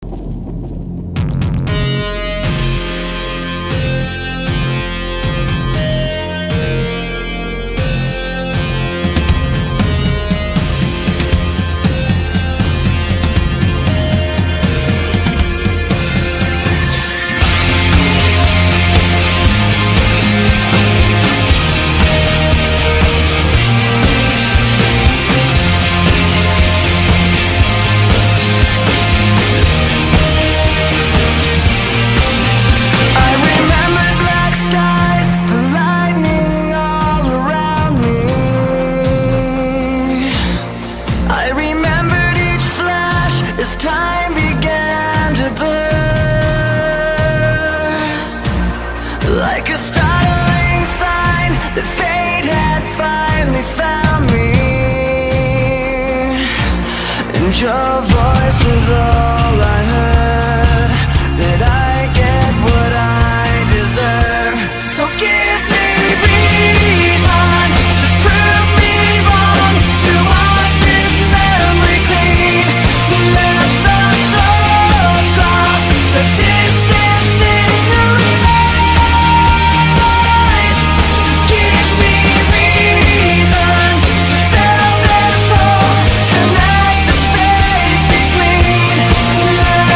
As time began to blur, like a startling sign that fate had finally found me, and your voice was all I heard, that I get what I deserve. So give me reason to prove me wrong, to wash this memory clean. Let the thoughts cross the distance in your eyes. Give me reason to fill this hole, connect the space between.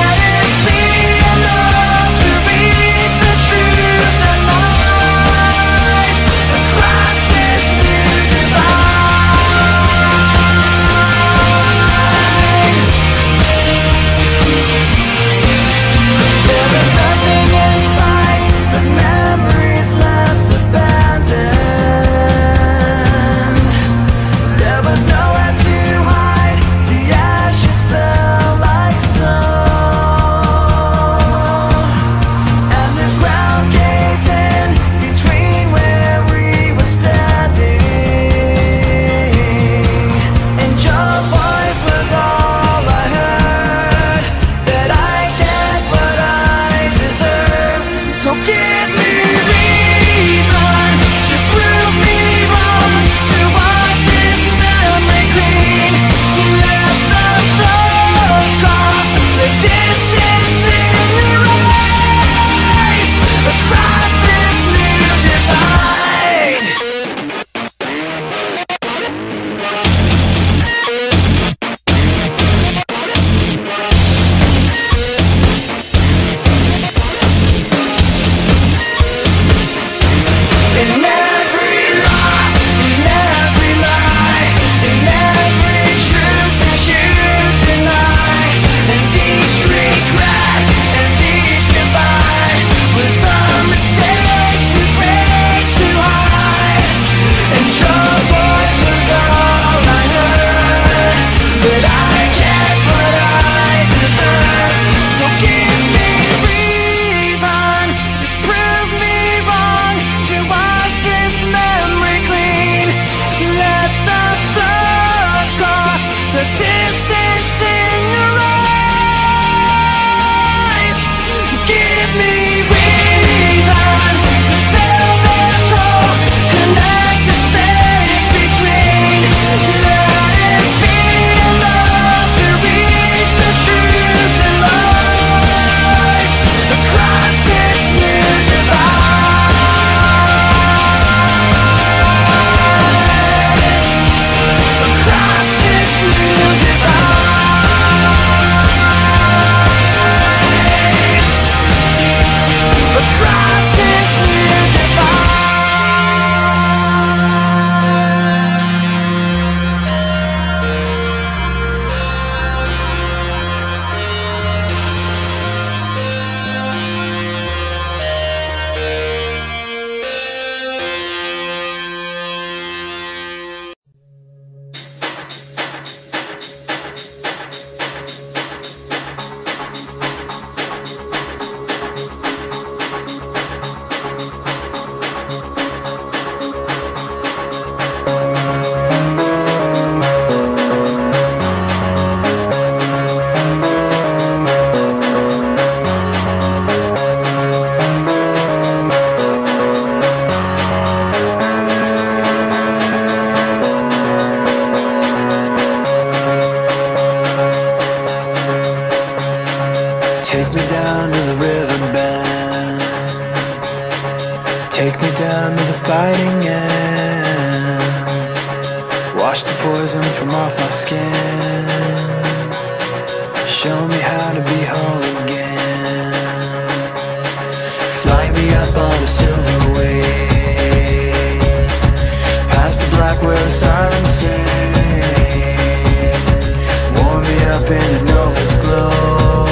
Take me down to the riverbend, take me down to the fighting end. Wash the poison from off my skin, show me how to be whole again. Fly me up on a silver wave, past the black where the sirens sing. Warm me up in the nova's glow,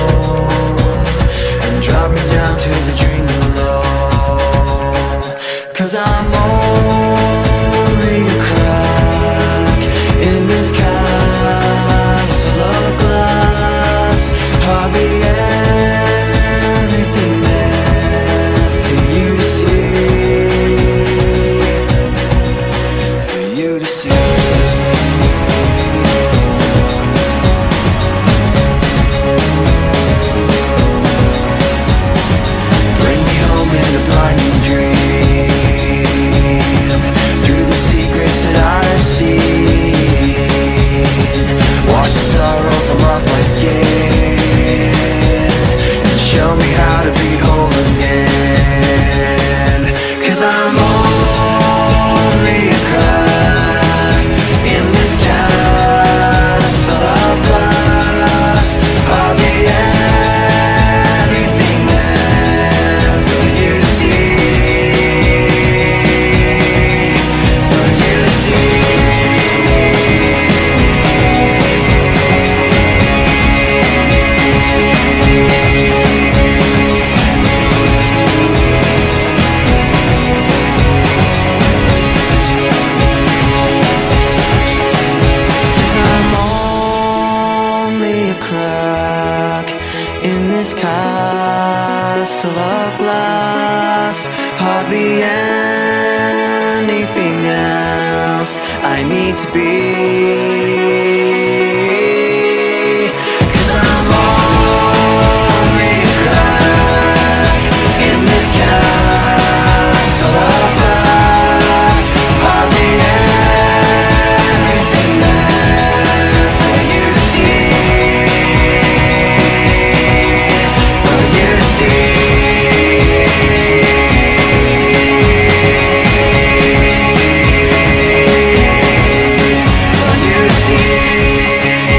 drop me down to the dream below. 'Cause I'm only a crack in this castle of glass. Hardly anything there for you to see, for you to see. Show me how to be whole again. 'Cause I'm only a crack in this castle of glass. Hardly anything there for you to see, for you to see. Crack in this castle of glass. Hardly anything else I need to be. 'Cause I'm only a crack in this castle of glass. Hardly anything there for you to see. For you to see.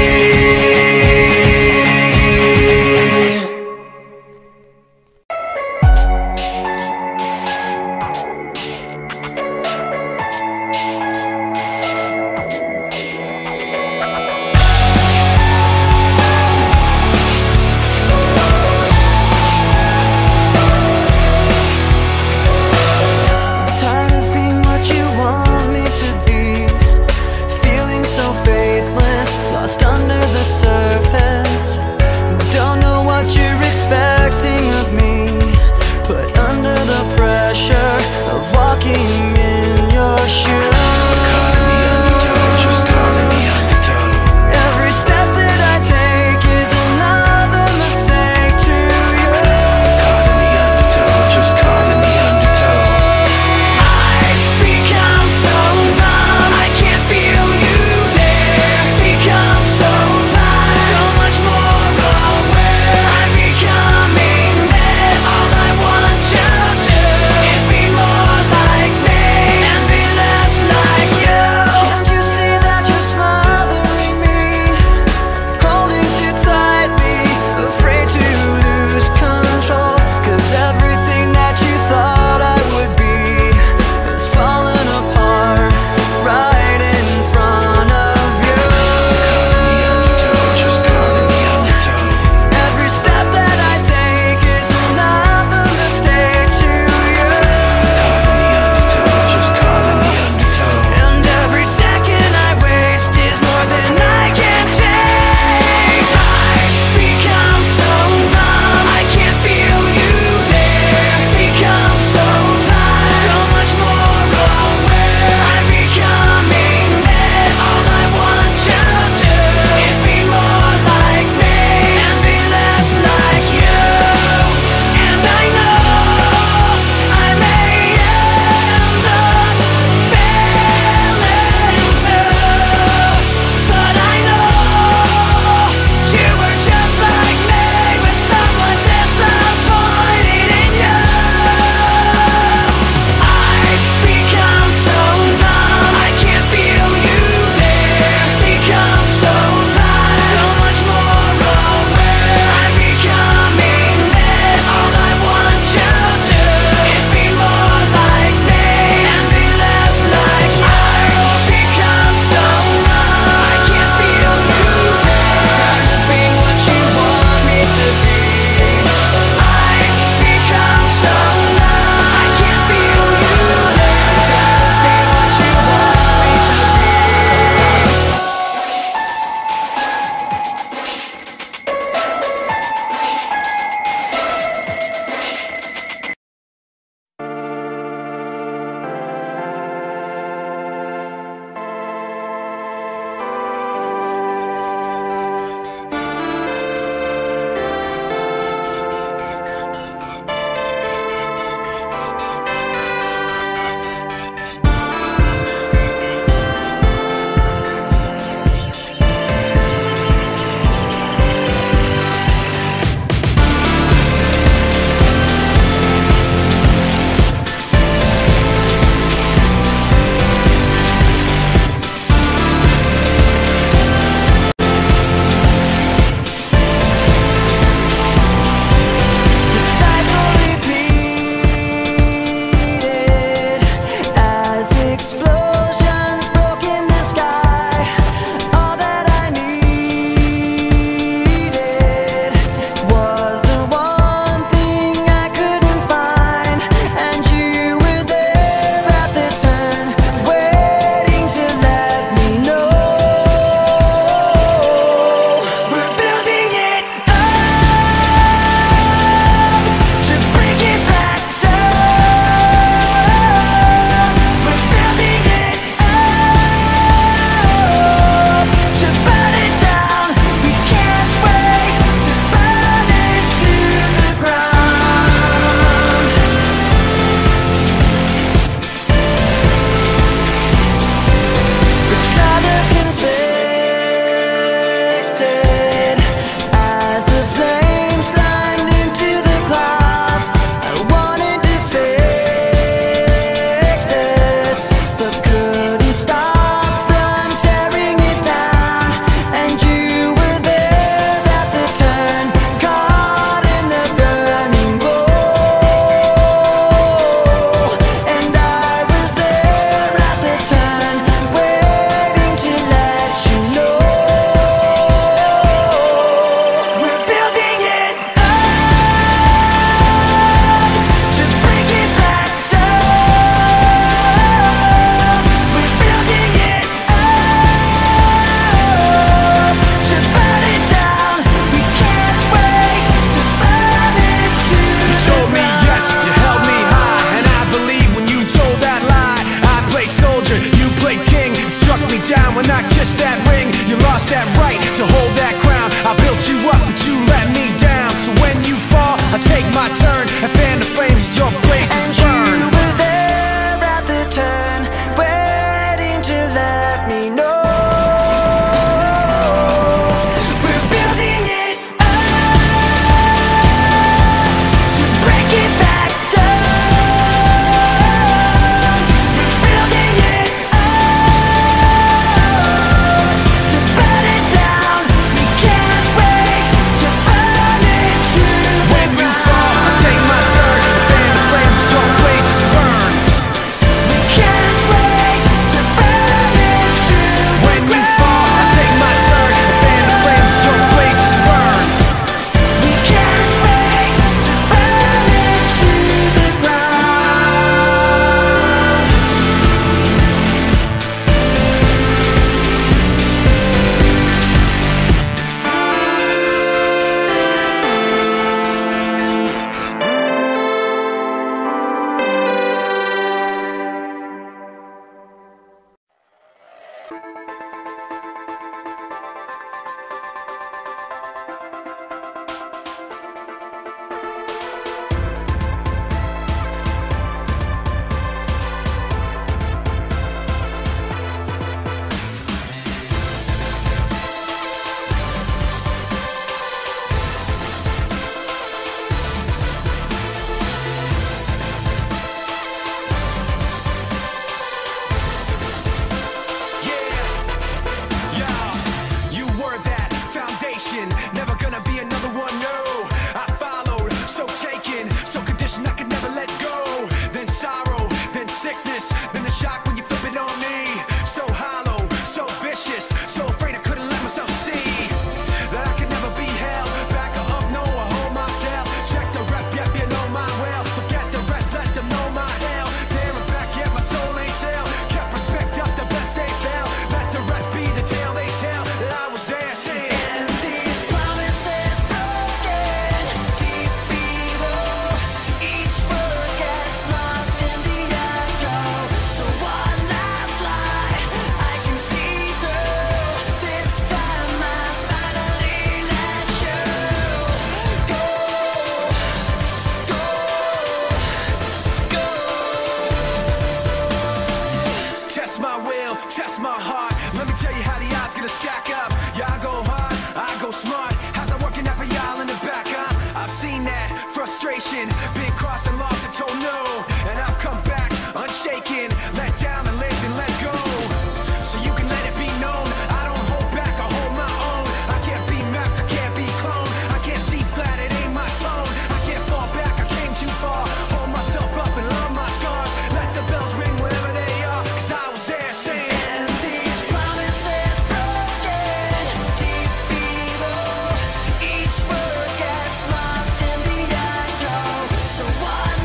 destination. Been crossed and lost and told no, and I've come back unshaken, let down and lived and let go. So you can let it be known, I don't hold back, I hold my own. I can't be mapped, I can't be cloned, I can't see flat, it ain't my tone. I can't fall back, I came too far. Hold myself up and love my scars. Let the bells ring wherever they are, cause I was there saying, And these promises broken deep below, each word gets lost in the echo. So one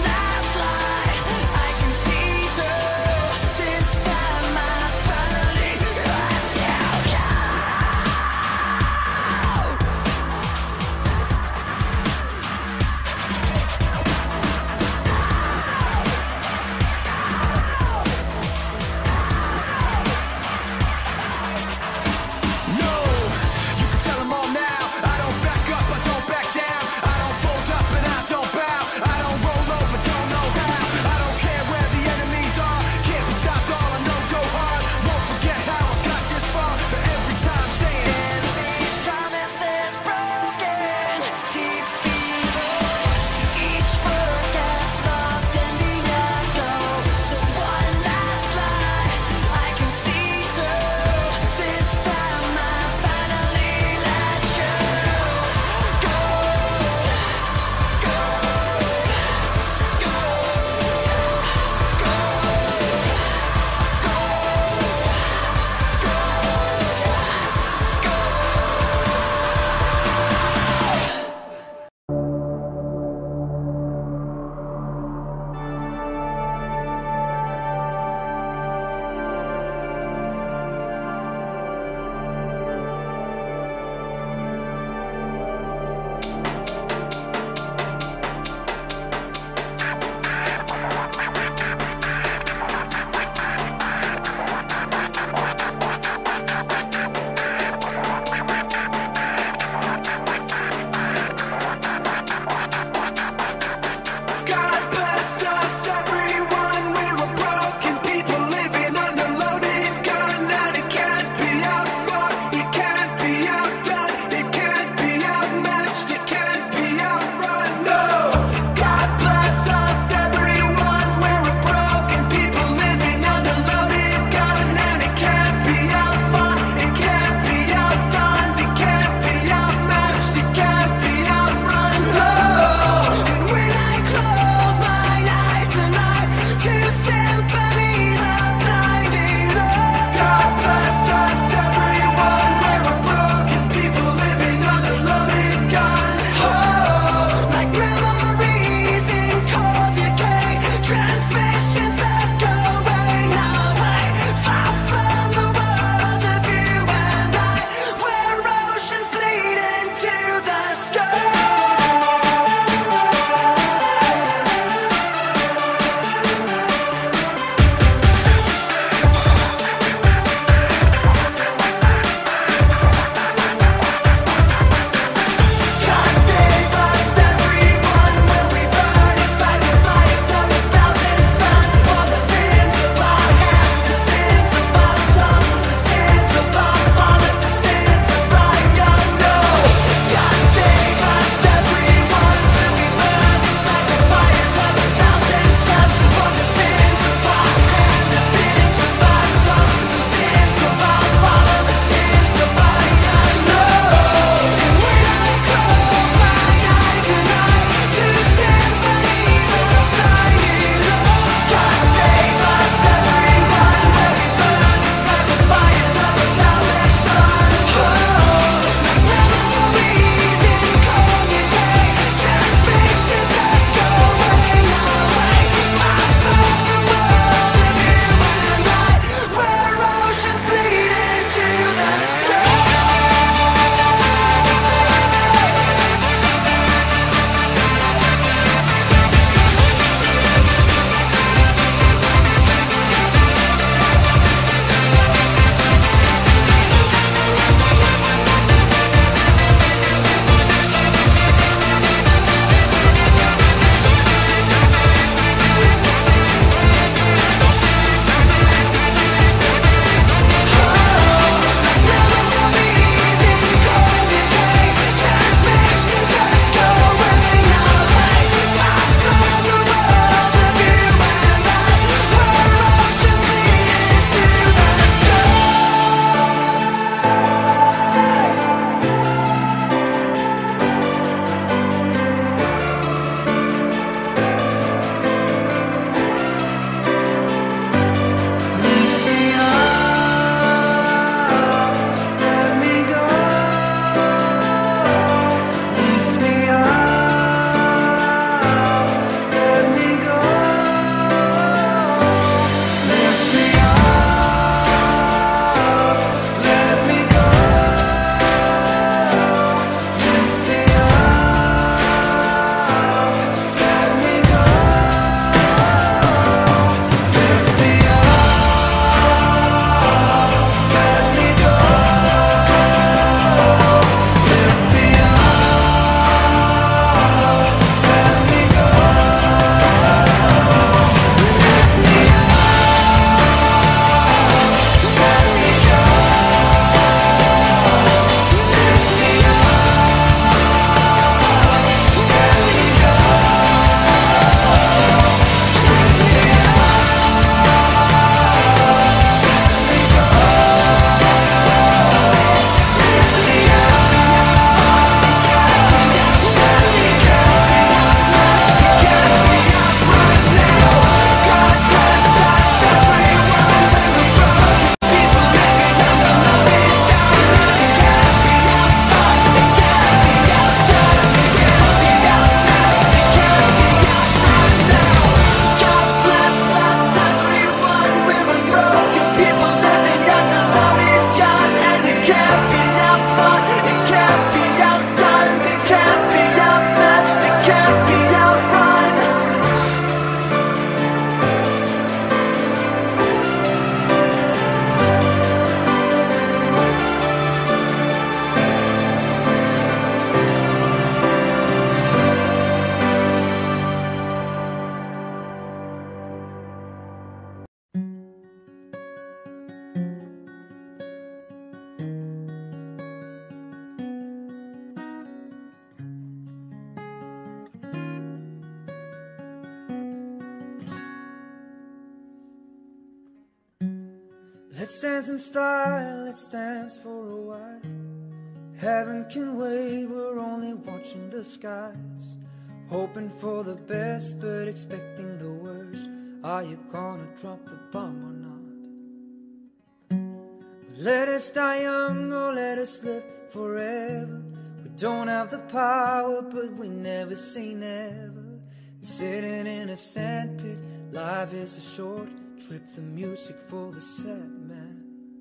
Let's dance in style, let's dance for a while. Heaven can wait, we're only watching the skies. Hoping for the best, but expecting the worst. Are you gonna drop the bomb or not? Let us die young or let us live forever. We don't have the power, but we never say never. Sitting in a sandpit, life is a short trip. The music for the sad man.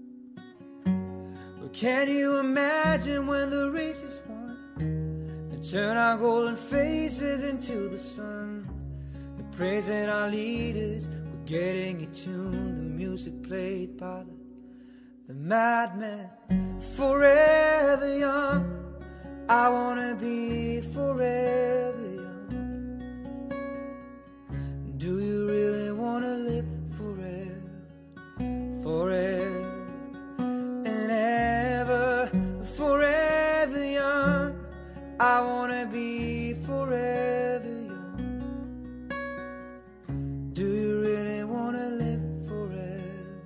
Well, can you imagine when the race is won? And turn our golden faces into the sun. We're praising our leaders, we're getting it tuned. The music played by the madman. Forever young, I wanna be forever young. Do you really wanna live forever, forever and ever? Forever young, I wanna be forever young. Do you really wanna live forever,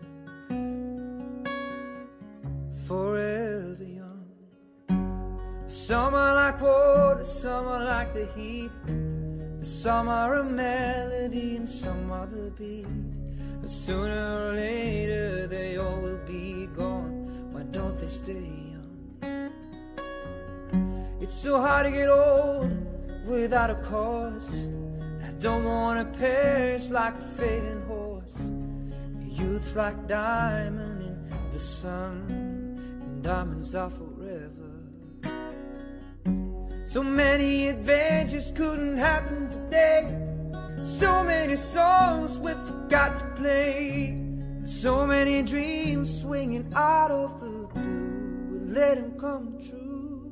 forever young? Some are like water, some are like the heat. Some are a melody and some are the beat. But sooner or later they all will be gone. Why don't they stay young? It's so hard to get old without a cause. I don't wanna perish like a fading horse. Youth's like diamond in the sun, and diamonds are forever. So many adventures couldn't happen today. So many songs we forgot to play. So many dreams swinging out of the blue. We let them come true.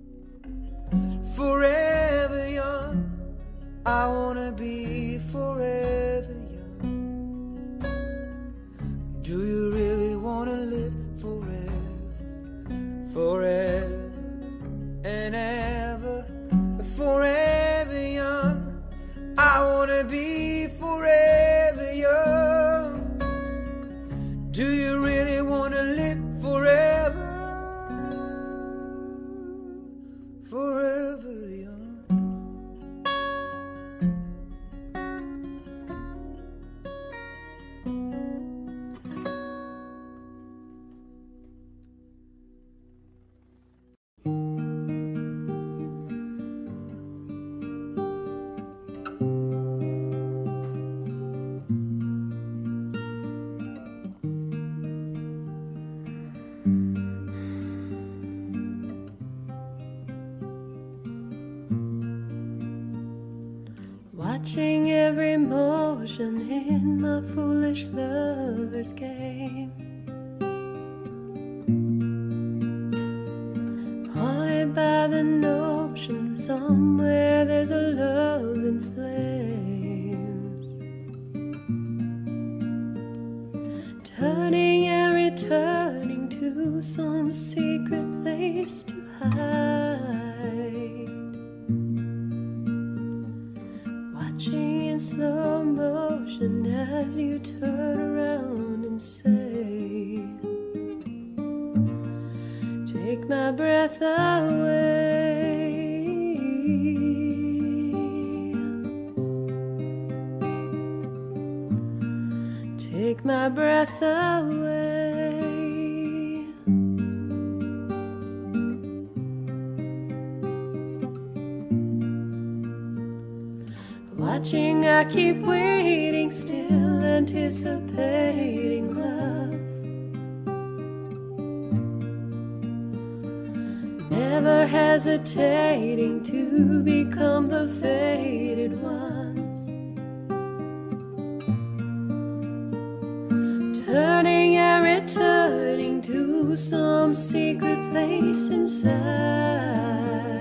Forever young, I wanna be forever young. Do you really wanna live forever, forever and ever? Forever young, I wanna be forever young. Do you really wanna live forever, forever young? Watching every motion in my foolish lover's game. Haunted by the notion somewhere there's a love in flames, turning and returning to some secret place to hide. Watching in slow motion as you turn around and say, take my breath away. Take my breath away. Watching, I keep waiting, still anticipating love. Never hesitating to become the faded ones. Turning and returning to some secret place inside.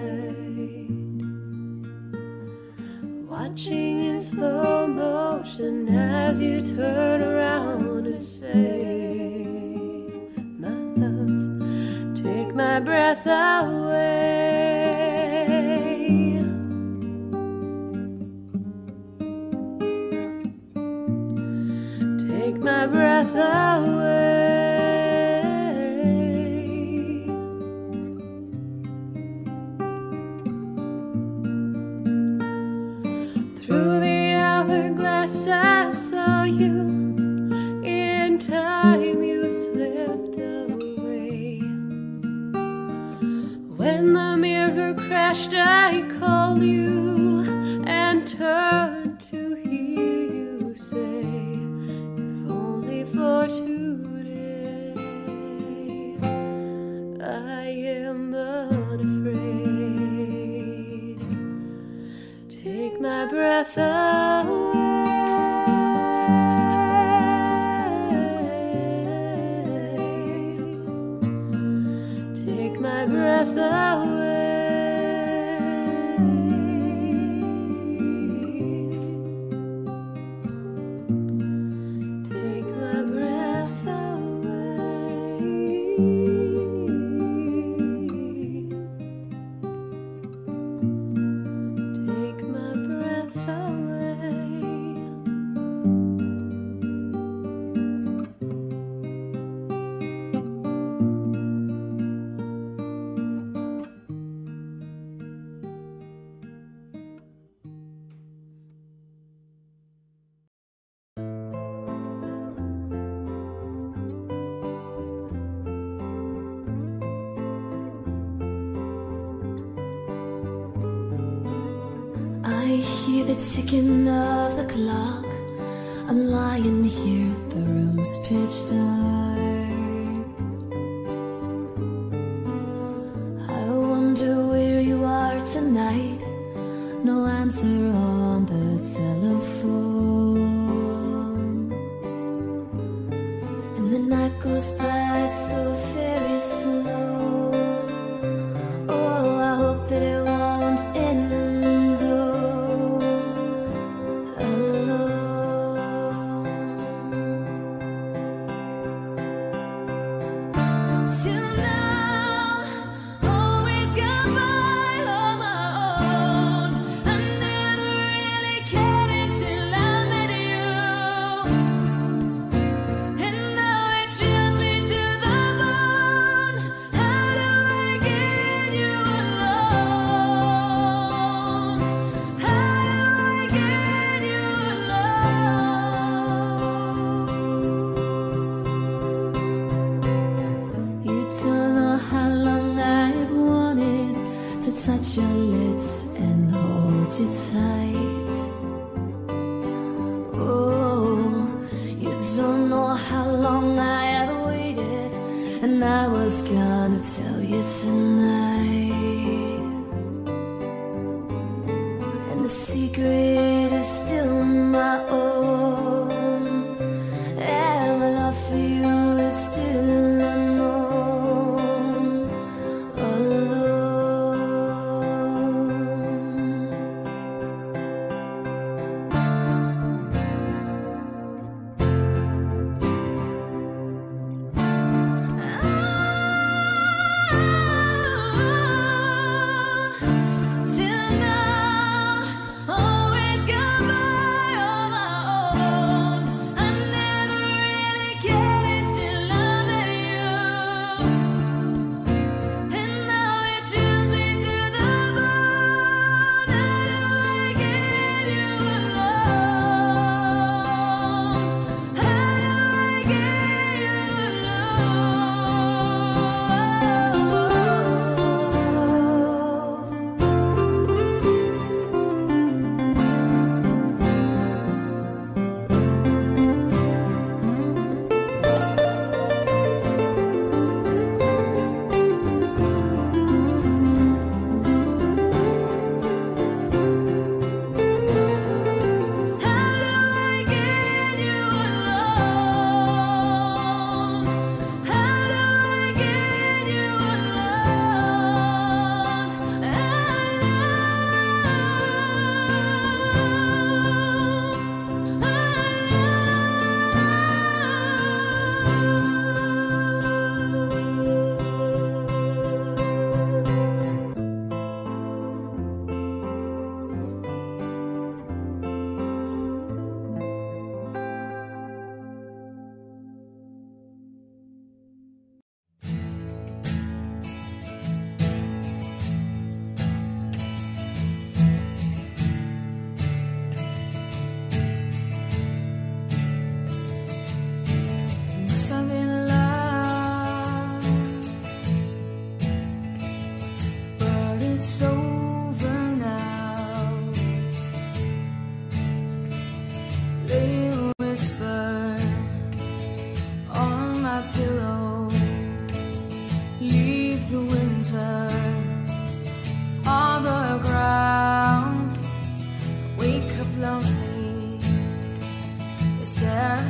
Watching in slow motion as you turn around and say, my love, take my breath away. Take my breath away. take my breath away. Take my breath away. Take my breath away. Take my breath away. I hear the ticking of the clock. I'm lying here, the room's pitch dark. I wonder where you are tonight. No answer on the telephone. And the night goes by so very slow. Oh, I hope that it won't end. Touch your lips and hold you tight. Oh, you don't know how long I have waited, and I was gonna tell you tonight. And the secret is still my own, and my love for you is still unknown. Till now, always gone by on my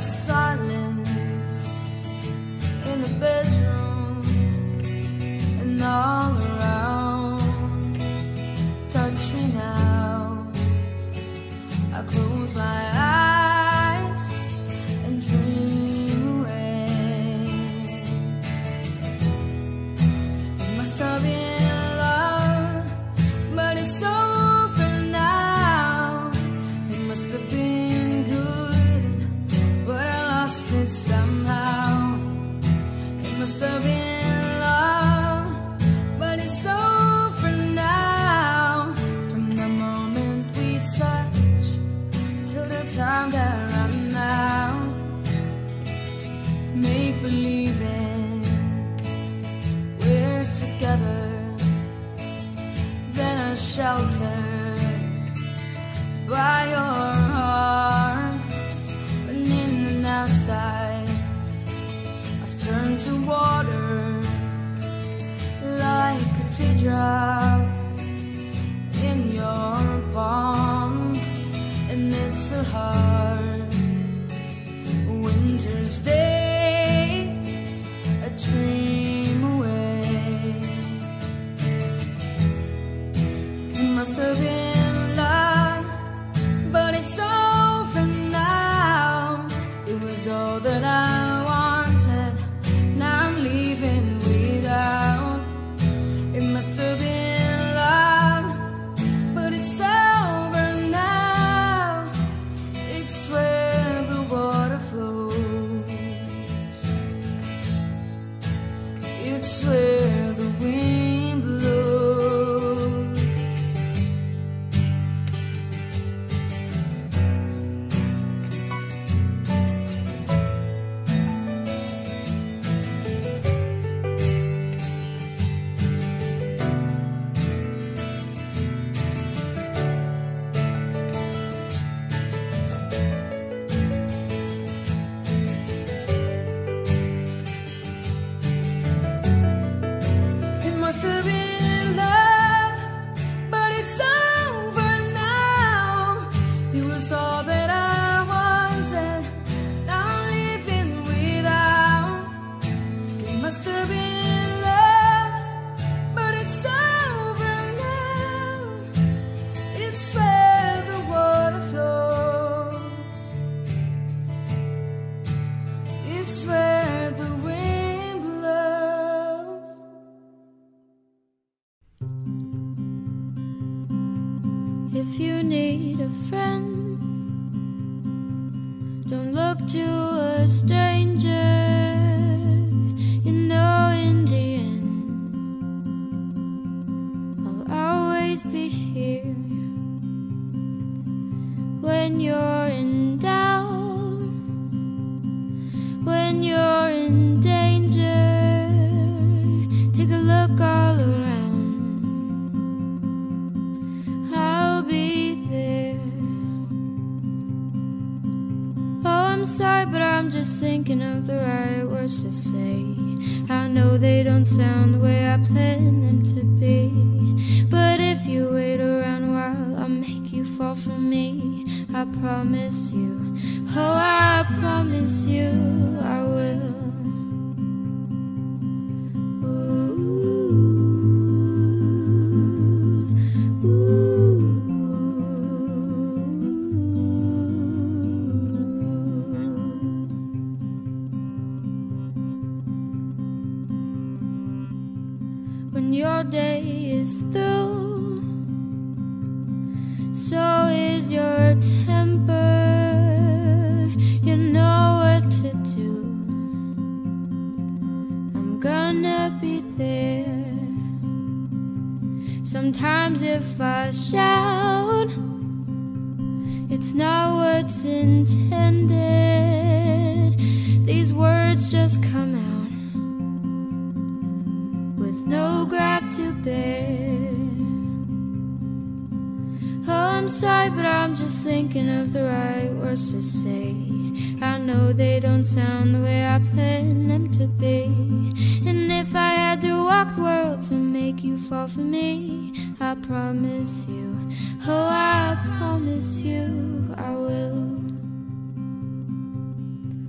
silence in the bedroom and all around. Touch me now. I close my eyes and dream away. It must have been love, but it's over now. It must have been good, but I lost it somehow. It must have been love, but it's over now. From the moment we touch till the time that runs out, make believing we're together, then I'm sheltered by your heart. But in and outside, I've turned to water like a teardrop in your palm. And it's a hard winter's day, a dream away. It must have been love, but it's over now. It was all that I wanted, now I'm leaving without. It must have been love, but it's over now. It's where the water flows, it's where the wind blows. It must have been love, but it's over now. It was all that I wanted, now I'm living without. It must have been love, but it's over now. It's where the water flows, it's where the wind blows. If you need a friend, don't look to a stranger. You know in the end, I'll always be here. When you're in doubt, when you're in danger, take a look all around. I'll be there. Oh, I'm sorry, but I'm just thinking of the right words to say. I know they don't sound the way I planned them to be, but if you wait around a while, I'll make you fall for me. I promise you, oh, I promise you I will. When your day is through, so is your temper. You know what to do. I'm gonna be there. Sometimes if I shout, it's not what's intended. These words just come out with no grab to bear. Oh, I'm sorry, but I'm just thinking of the right words to say. I know they don't sound the way I planned them to be. And if I had to walk the world to make you fall for me, I promise you, oh, I promise you I will.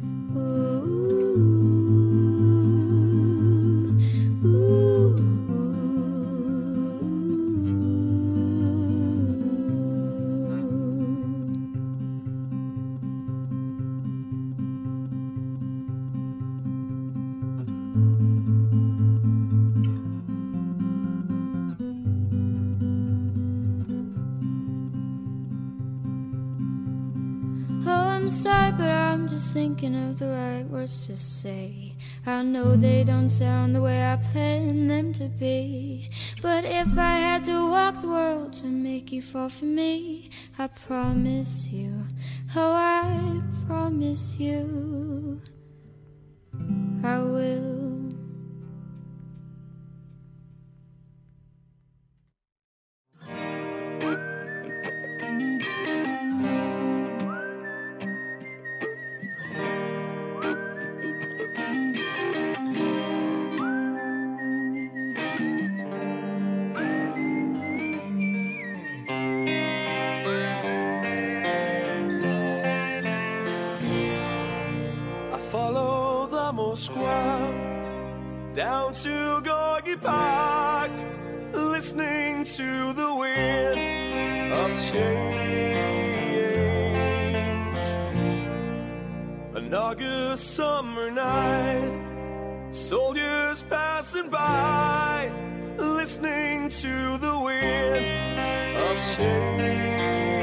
I'm sorry, but I'm just thinking of the right words to say. I know they don't sound the way I planned them to be, but if I had to walk the world to make you fall for me, I promise you, oh I promise you, I will. Follow the Moskva down to Gorky Park, listening to the wind of change. An August summer night, soldiers passing by, listening to the wind of change.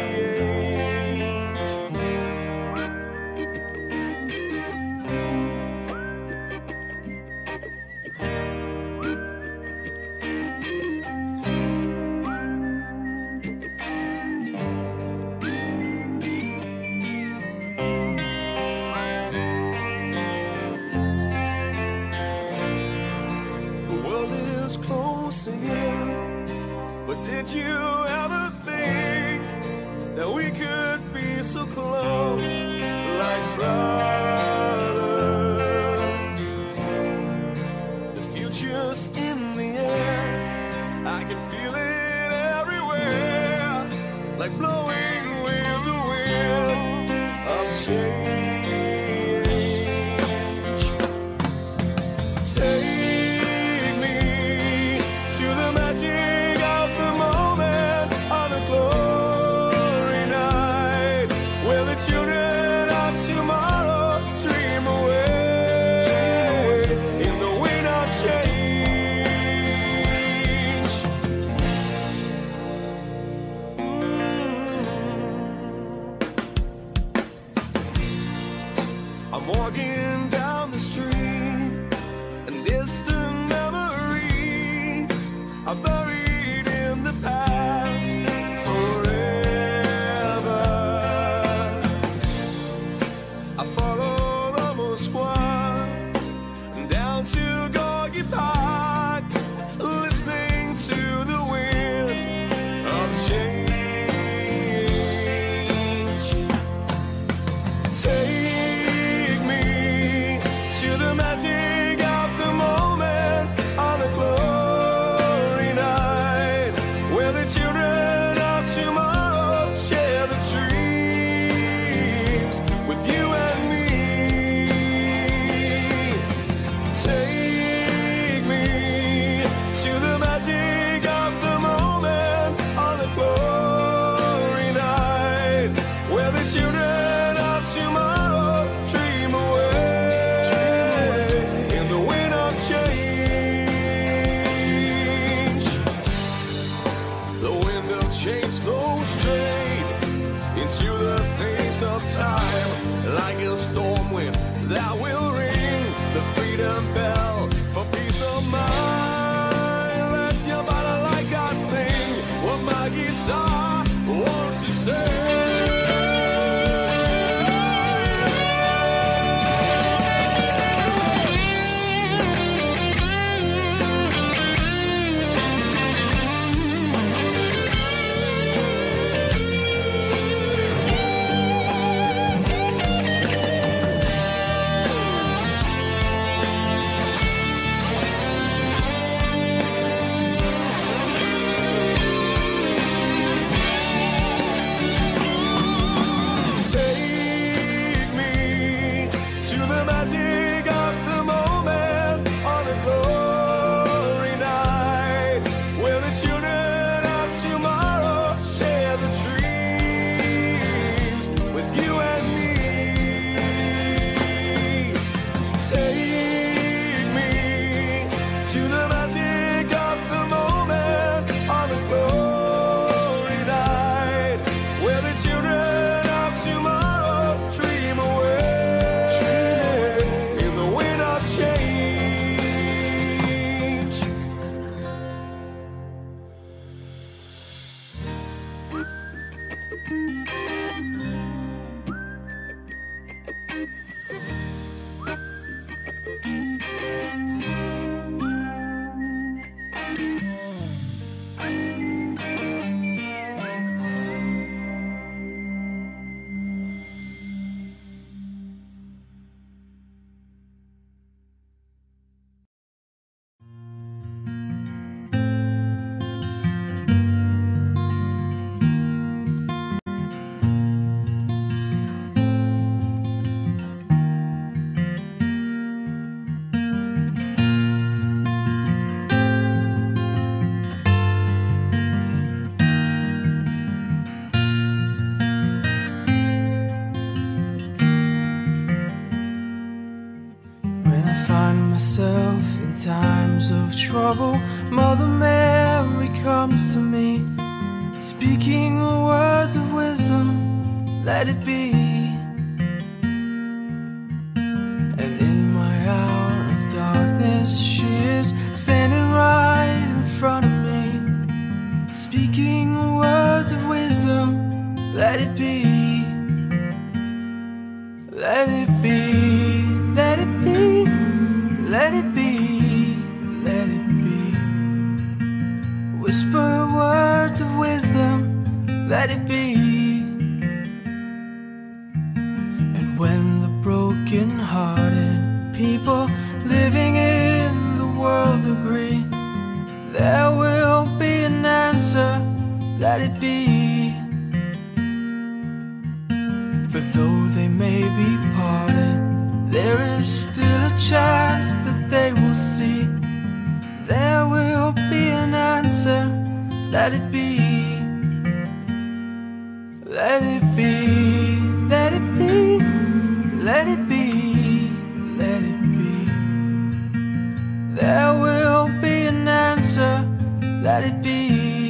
But did you ever think that we could be so close, like brothers? The future's in the air, I can feel it everywhere, like blowing with the wind of change. Walking down the street, and distant memories are buried in the past forever. I follow the Moskva down to Gorky Park, listening to the wind of change. The magic of the moment on a glory night, where the children of tomorrow share the dreams with you and me. Take me to the magic of the moment on a glory night, where the children of tomorrow dream away. Change flows straight into the face of time, like a storm wind that will ring the freedom bell for peace of mind. Let your body like I sing what my guitar wants to say. let it be. And in my hour of darkness, she is standing right in front of me, speaking words of wisdom, let it be. Let it be, let it be, let it be, let it be. Whisper words of wisdom, let it be. And when the broken-hearted people living in the world agree, there will be an answer, let it be. For though they may be parted, there is still a chance that they will see. There will be an answer, let it be. Let it be, let it be, let it be, let it be. There will be an answer, let it be.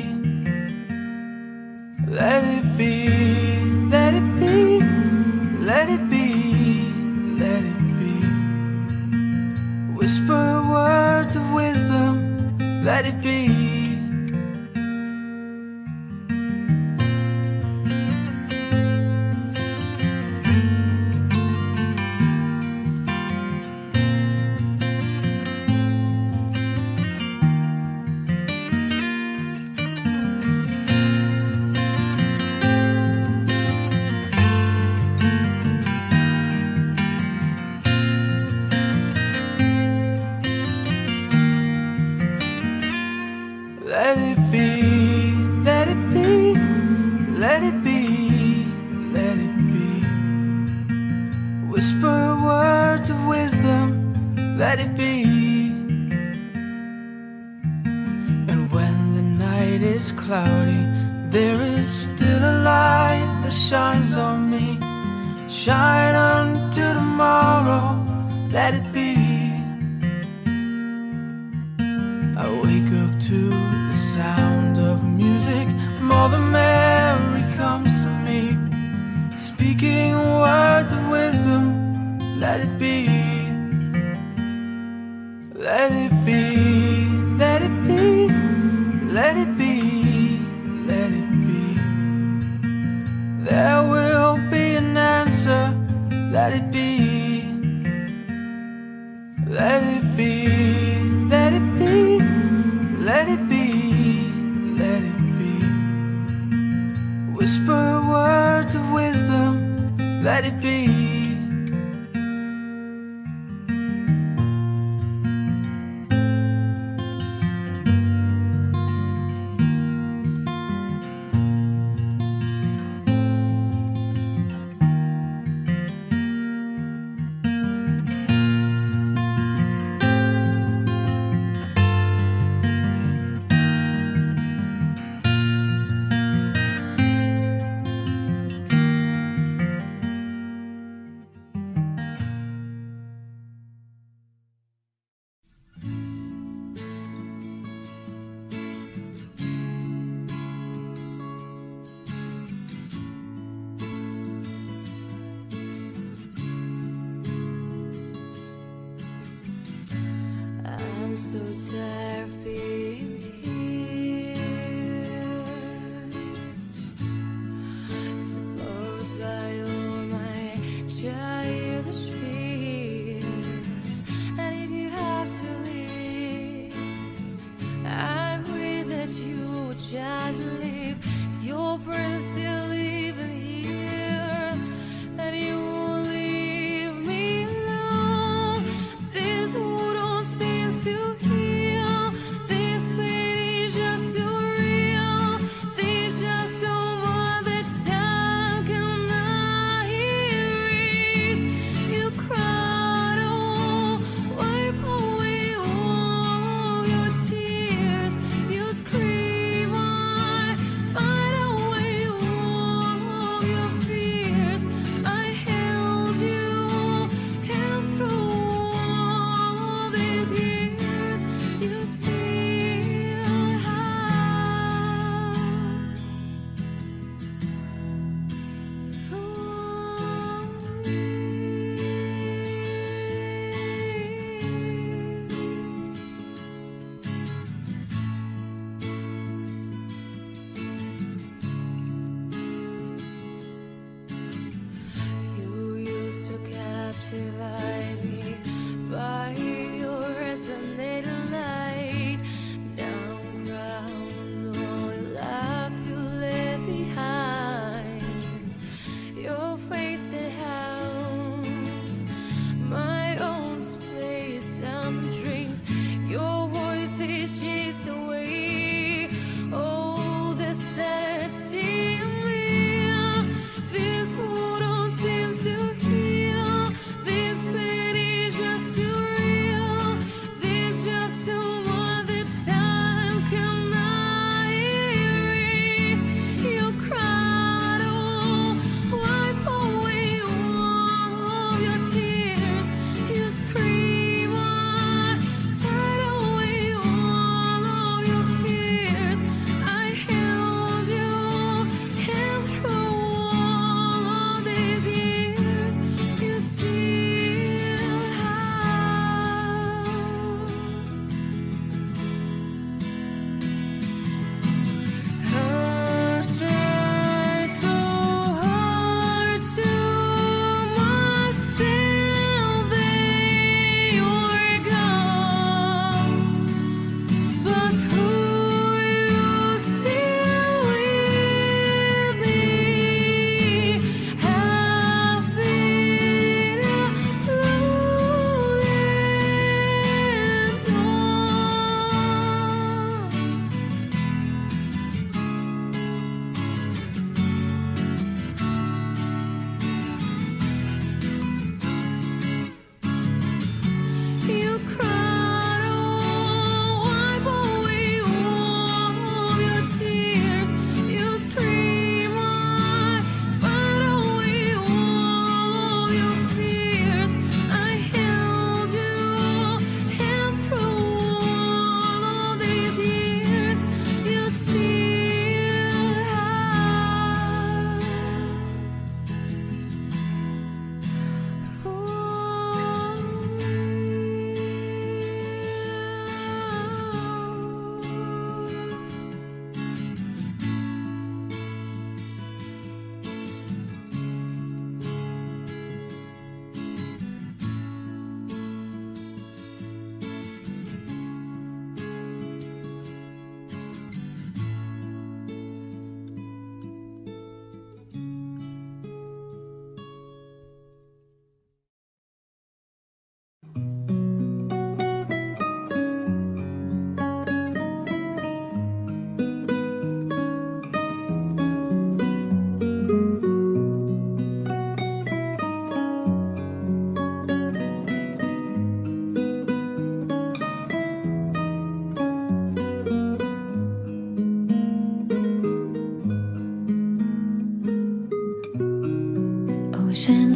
Let it be, let it be, let it be, let it be. Whisper words of wisdom, let it be. Let it be, let it be, let it be, let it be. Whisper words of wisdom, let it be. And when the night is cloudy, there is still a light that shines on me. Shine unto tomorrow, let it be. I wake up to the sound of music, Mother Mary comes to me, speaking words of wisdom, let it be. Let it be, let it be, let it be, let it be. There will be an answer, let it be. Let it be, let it be, let it be, let it be. Whisper words of wisdom, let it be. I'm so tired of being here. Supposed by all my childish fears. And if you have to leave, I pray that you would just leave. 'Cause your presence still living here, and you won't leave me alone. This world don't seem to heal. This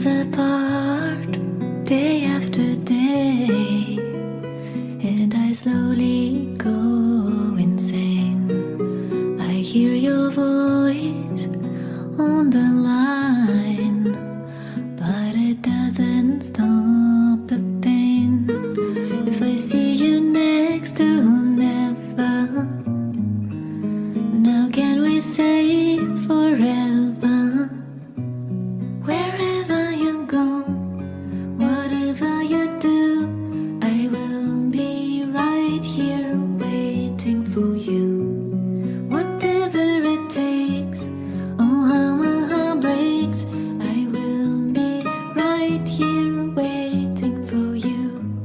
hands apart, day after day, and I slowly go insane. I hear your voice on the line, but it doesn't stop the pain. If I see you next to never, now can we say forever? Wherever you go, whatever you do, I will be right here waiting for you. Whatever it takes, oh how my heart breaks, I will be right here waiting for you.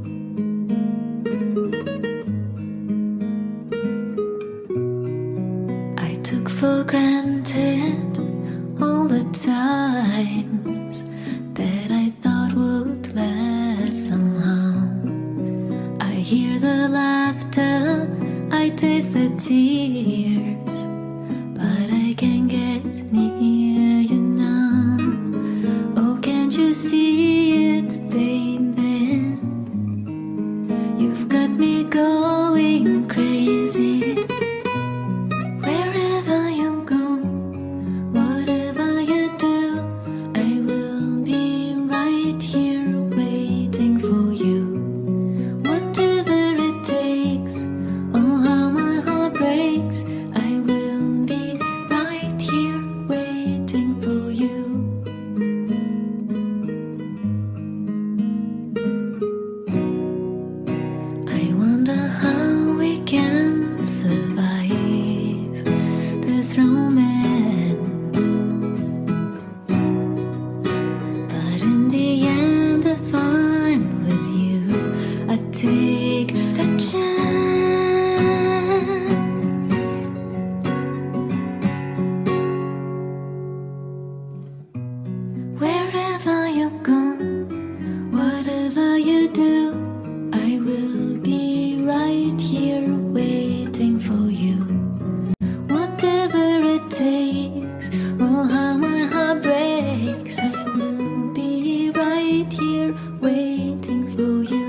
I took for granted all the times that I thought would last somehow. I hear the laughter, I taste the tears, but I can't get near you now. Oh, can't you see it, baby? You've got me going crazy. Wherever you go, whatever you do, I will be right here waiting for you. Whatever it takes, oh how my heart breaks, I will be right here waiting for you. I wonder how we can survive this romance, but in the end, if I'm with you, I take the chance. Wherever you go, whatever you do, I will be right here waiting for you. Whatever it takes, oh how my heart breaks, I will be right here waiting for you.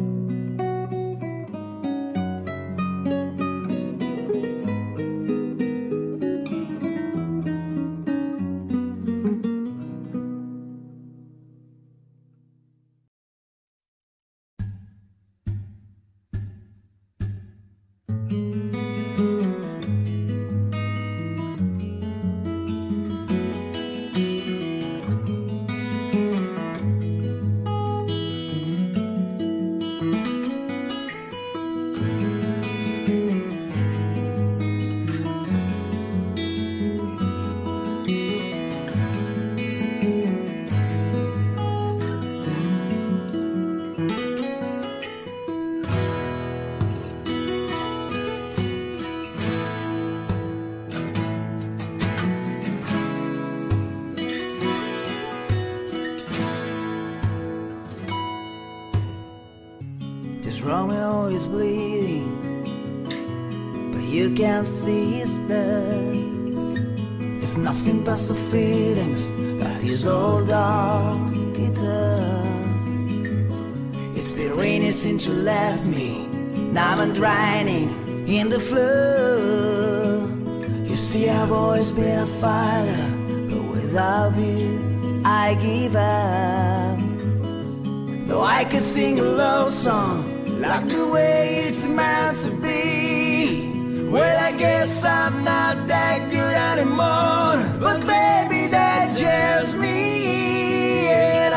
This Romeo is bleeding, but you can't see his blood. It's nothing but some feelings that his old dog guitar. It's been raining since you left me, now I'm drowning in the flood. You see I've always been a fighter, but without you I give up. Though I could sing a love song like the way it's meant to be, well I guess I'm not that good anymore. But baby, that's just me, and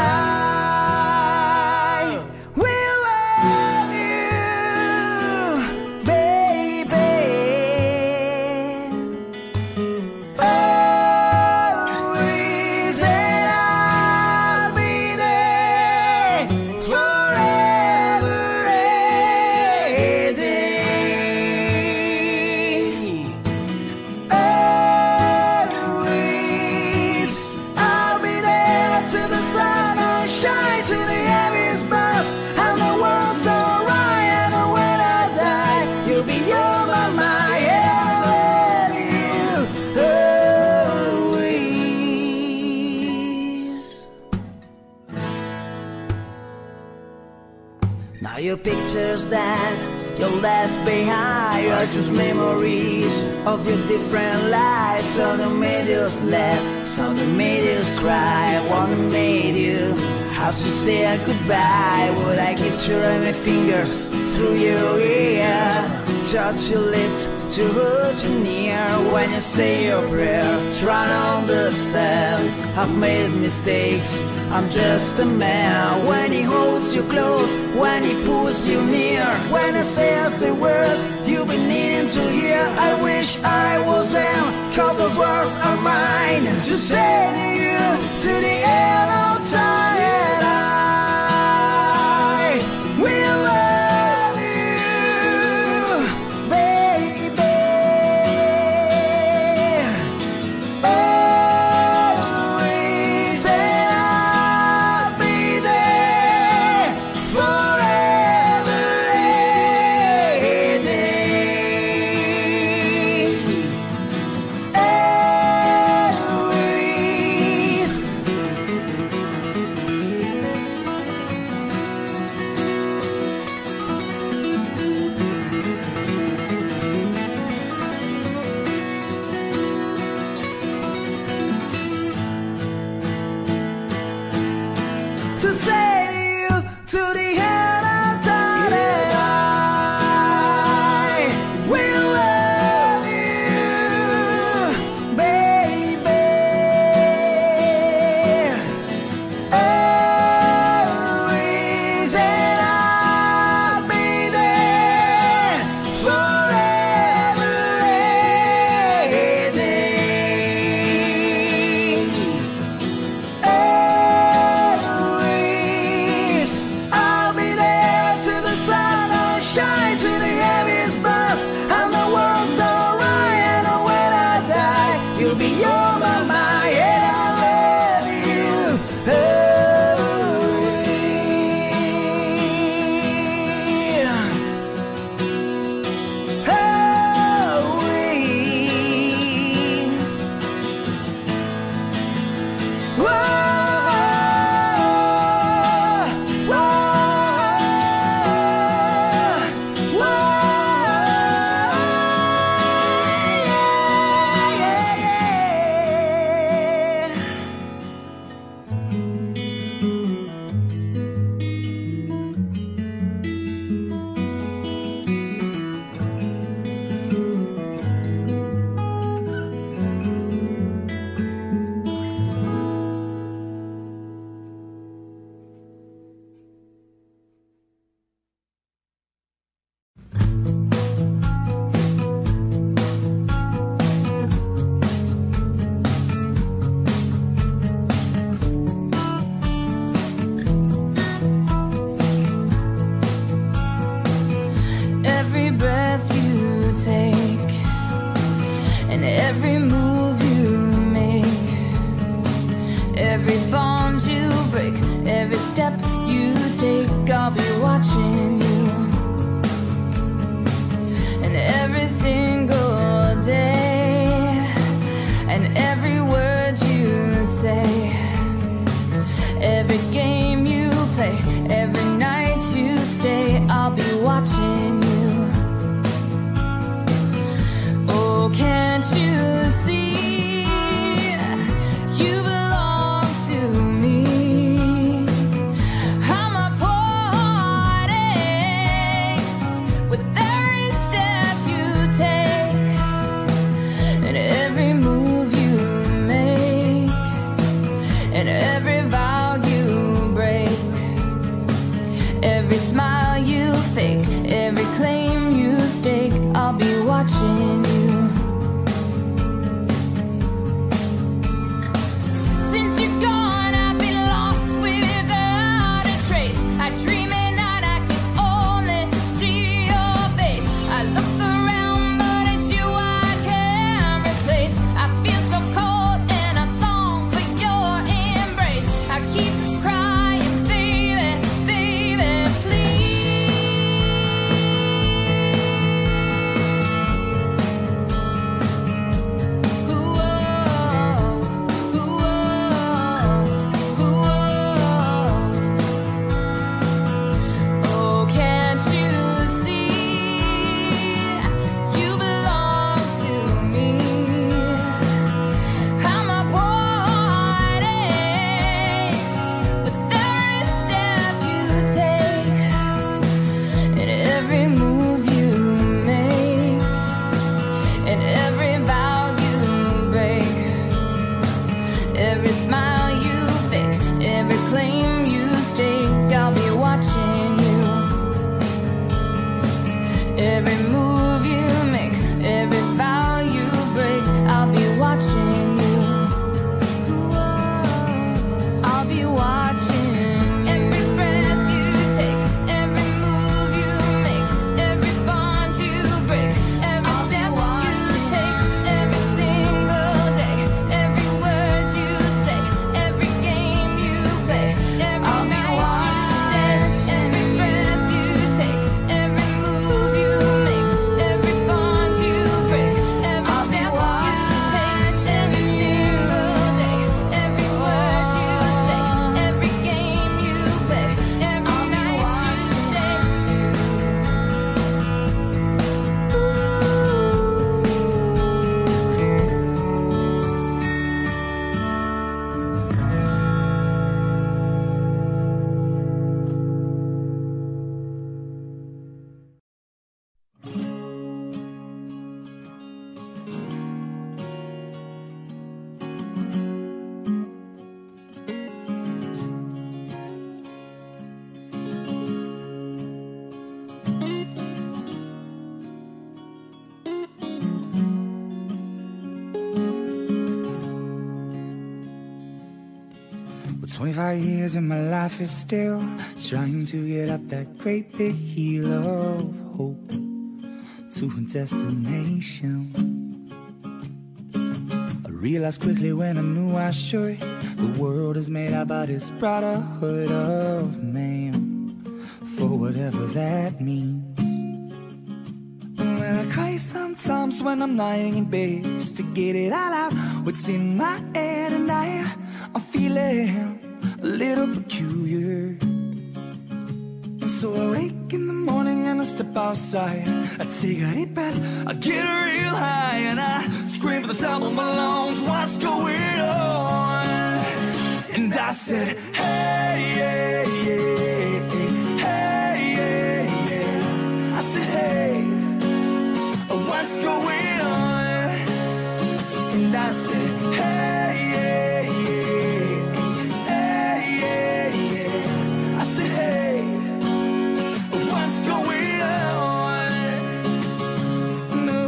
I will love you, baby. Always, and I'll be there forever. Always. Now your pictures that you left behind are just memories of your different lives. Some that made us laugh, some that made us cry, one that made you have to say a goodbye. Would I give to run my fingers through your ear, touch your lips to hold you near when you say your prayers? Try to understand, I've made mistakes, I'm just a man. When he holds you close, when he pulls you near, when he says the words you've been needing to hear, I wish I was him, cause those words are mine to say to you to the end of time. And I will love you, baby, always, and I'll be there forever, every day, always. To say to you to the end of time that I will love you, baby, always, and I'll be there forever, every day, always. I'll be there till the stars don't shine, till the heaviest burst and the world's don't right. And when I die, you'll be on my mind, and I love you always, always. Whoa, whoa, whoa, yeah, yeah, Every breath you take and every move you make, every bond you break, every step you take, I'll be watching you. And every single day and every word you say, every game you play, every night you stay, I'll be watching you. Oh, can't you see you belong to me? How my poor heart aches with every step you take and every move you make and every vow you break, every smile you fake, every claim you stake, I'll be watching you. Since you're gone, I've been lost without a trace. I dream at night, I can only see your face. I look around, but it's you I can't replace. I feel so cold and I long for your embrace. I keep crying, baby, baby, please. smile you fake, every claim you stake, I'll be watching you. Every move you make, every vow you break, I'll be watching you. I'll be watching every breath you take, every move you make, every bond you break, every step you take, every single day, every word you say, every game you play, every night you stay, every breath you take, every move you make, every bond you break, every step you take, every single day, every word you say, every game you play, every night you stay. Well, 25 years and my life is still trying to get up that great big hill of hope to a destination. I realized quickly when I knew I should, the world is made up by this brotherhood of man, for whatever that means. When I cry sometimes when I'm lying in bed, just to get it all out, what's in my head, and I'm feeling a little peculiar. And so I wake in the morning and I step outside, I take a deep breath, I get real high, and I scream to the top of my lungs, what's going on? And I said, hey, yeah, yeah, hey, yeah, yeah. I said, hey, what's going on? And I said, hey, yeah, yeah, hey, yeah, yeah. I said, hey, what's going on? No.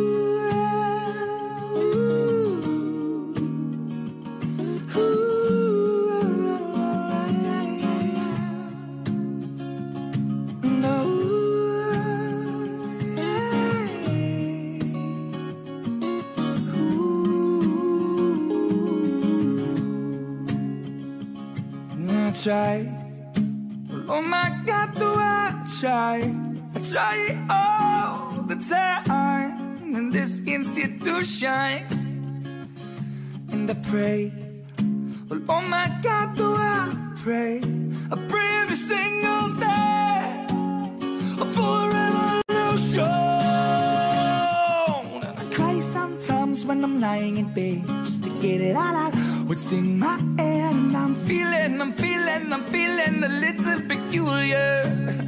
Try. Well, oh my God, do I try? I try it all the time in this institution, and I pray. Well, oh my God, do I pray? I pray every single day for a revolution. And I cry sometimes when I'm lying in bed, just to get it all out, what's in my head, and I'm feeling a little peculiar.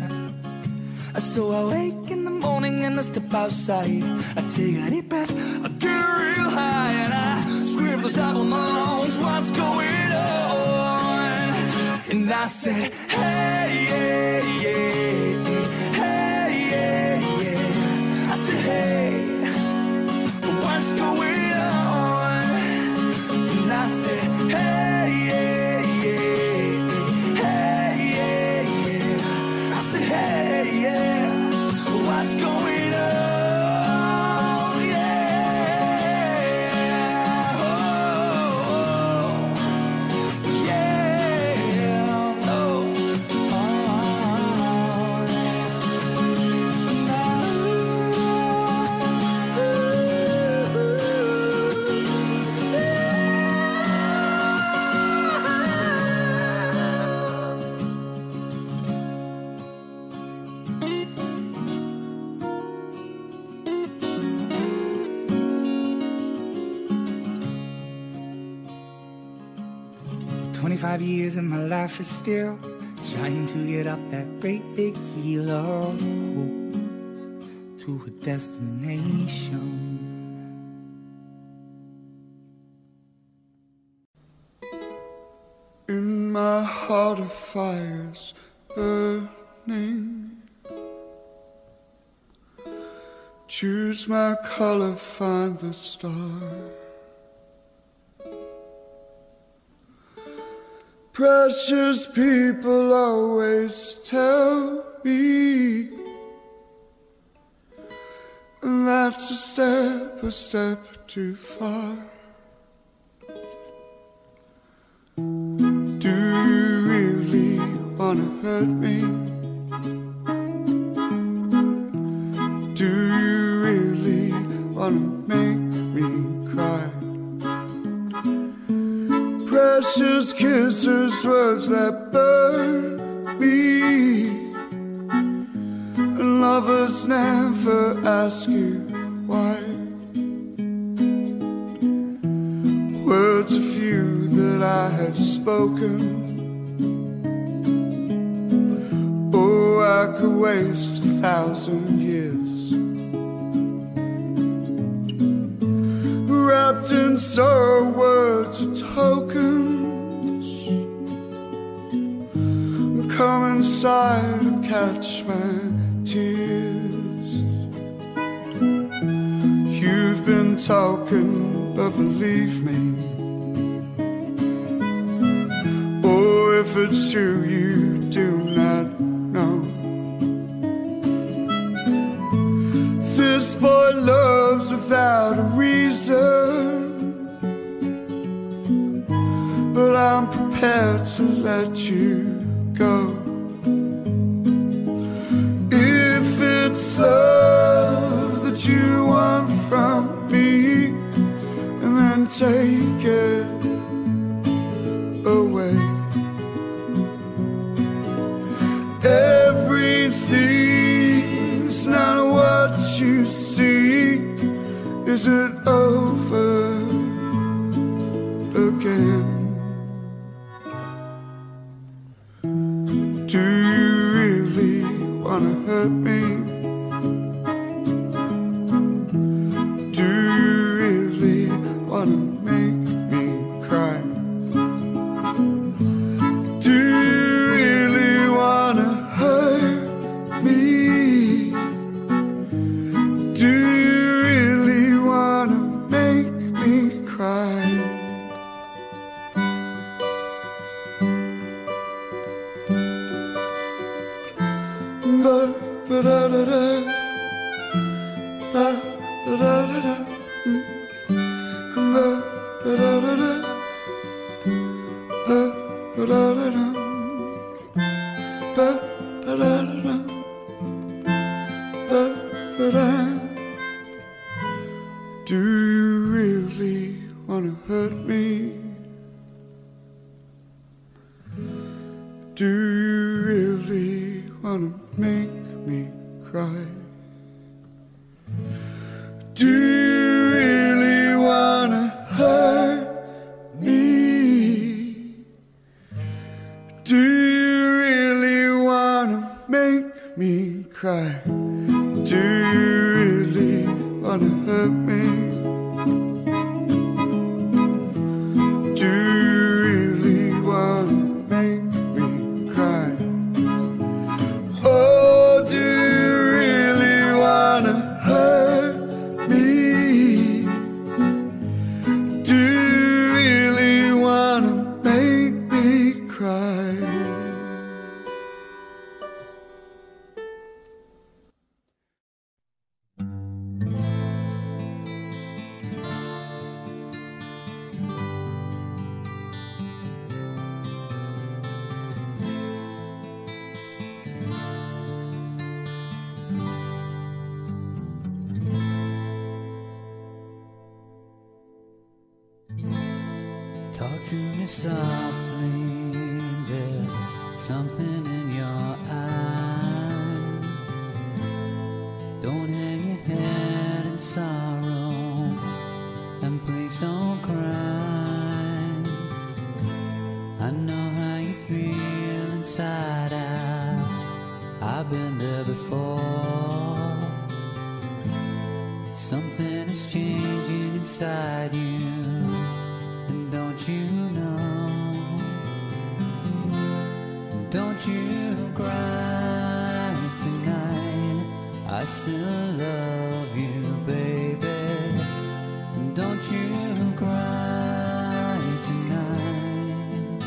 So I wake in the morning and I step outside, I take a deep breath, I get real high, and I scream at the top of my lungs, what's going on? And I said, hey, yeah, yeah, hey, yeah, yeah. I said, hey, what's going on? And I said, hey, yeah, yeah, hey, yeah, yeah. I said, hey, yeah, what's going on? Yeah, oh, yeah, oh, "25 years and my life is still trying to get up that great big hill of hope to a destination." In my heart a fire's burning. Choose my color, find the star. Precious people always tell me that's a step too far. Do you really wanna hurt me? Do you really wanna make me cry? Precious kisses, words that burn me. Lovers never ask you why. Words are few that I have spoken. Oh, I could waste 1,000 years wrapped in sorrow, words or tokens. Come inside and catch my tears. You've been talking, but believe me, oh, if it's true, you do not know. This boy loves without a reason, but I'm prepared to let you go. If it's love that you want from me, and then take it away. Everything's not what you see. Is it over again? Do you really wanna hurt me? Do you really wanna make me cry? Do you really wanna hurt me? Do you really wanna make me cry? Ba-ba-da-da-da, ba-ba-da-da-da, ba-ba-da-da-da, ba-ba-da-da-da, ba-ba-da-da-da, ba-ba-da. Do you really wanna hurt me? Do you really wanna make me cry? Do you really wanna hurt me? Do you really wanna make me cry? Do you really wanna hurt me? Do you really wanna make me cry? Oh, do you really wanna hurt me? Do you really wanna make me cry? Talk to me softly, there's something in your eyes. Don't hang your head in sorrow, and please don't cry. I know how you feel inside out, I've been there before. Something is changing inside you, and don't you know? Don't you cry tonight, I still love you, baby. Don't you cry tonight.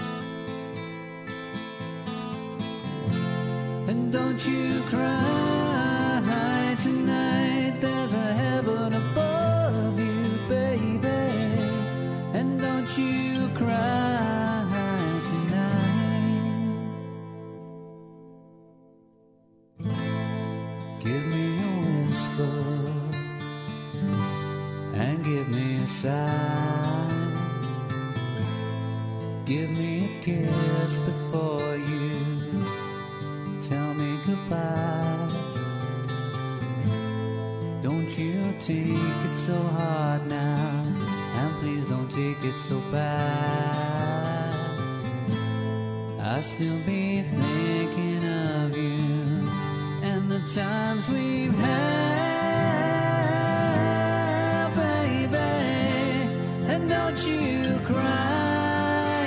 And don't you cry tonight, there's a heaven above you, baby. And don't you cry tonight. Give me a whisper and give me a sigh. Give me a kiss before you tell me goodbye. Don't you take it so hard now, and please don't take it so bad. I'll still be thinking of you and the times we've had, baby. And don't you cry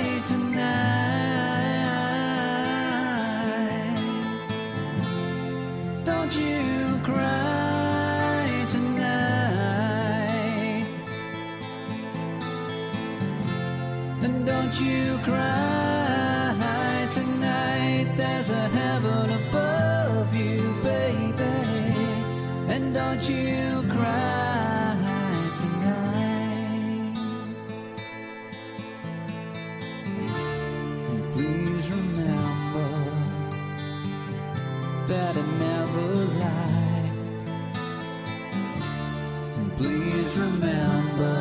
tonight. Don't you cry tonight. And don't you cry tonight, there's a heaven above you, baby. And don't you cry tonight. Please remember that I never lie. Please remember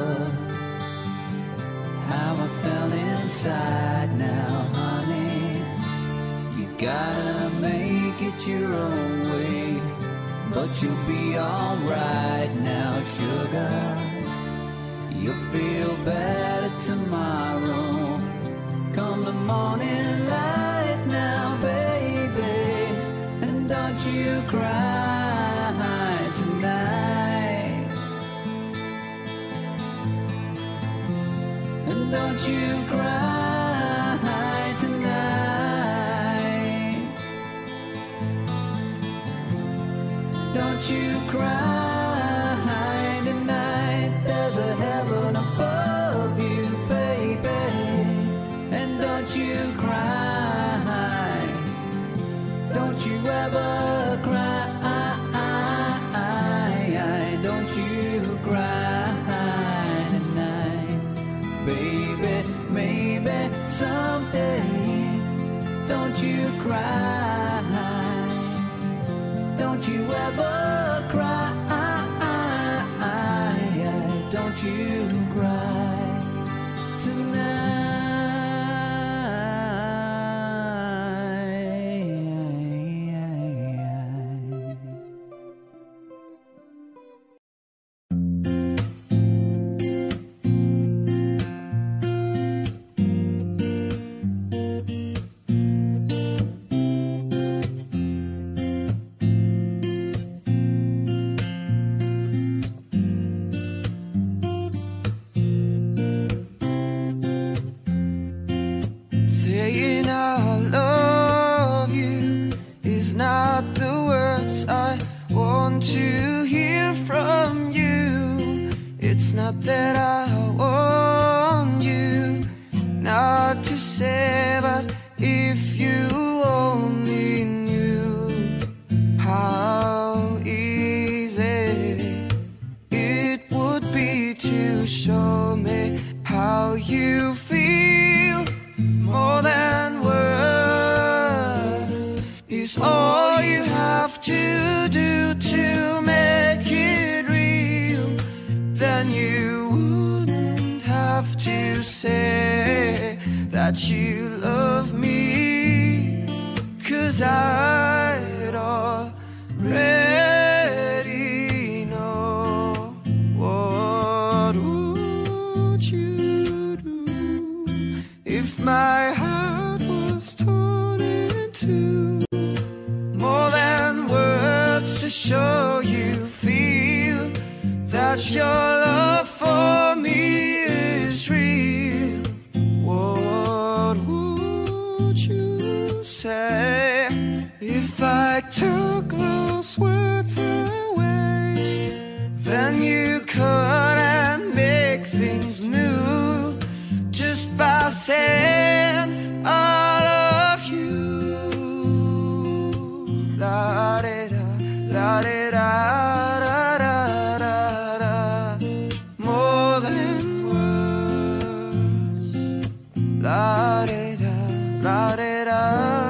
how I felt inside now, honey. You gotta make it your own way, but you'll be alright now, sugar. You'll feel better tomorrow, come the morning light now, baby. And don't you cry tonight. And don't you cry tonight. Don't you cry tonight, there's a heaven above you, baby. And don't you cry, don't you ever cry. Don't you cry tonight, baby. Maybe someday, don't you cry. Don't you ever cry. Don't you cry tonight. Saying I love you is not the words I want to hear from you. It's not that I want you not to say, but if you only knew how easy it would be to show me how you feel. More than words is all you have to do to make it real. Then you wouldn't have to say that you love me, 'cause I'd already know. What would you do if my heart was torn in two? More than words to show you feel that your love for me is real. What would you say? say if I took those words away, then you couldn't make things new just by saying I love you. La da da, la da da, da da da da. More than words. La da da, la da da.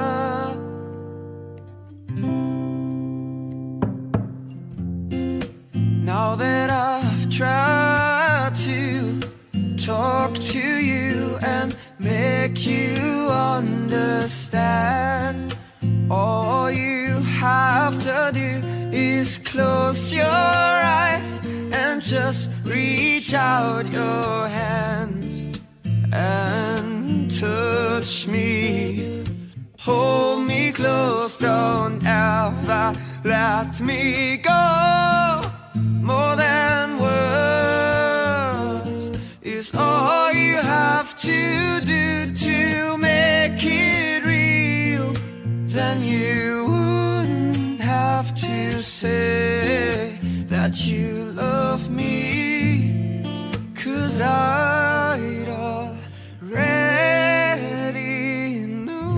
Now that I've tried to talk to you and make you understand, all you have to do is close your eyes and just reach out your hand and touch me. Hold me close, don't ever let me go. More than words is all you have to do to make it real. Then you wouldn't have to say that you love me, 'cause I'd already know.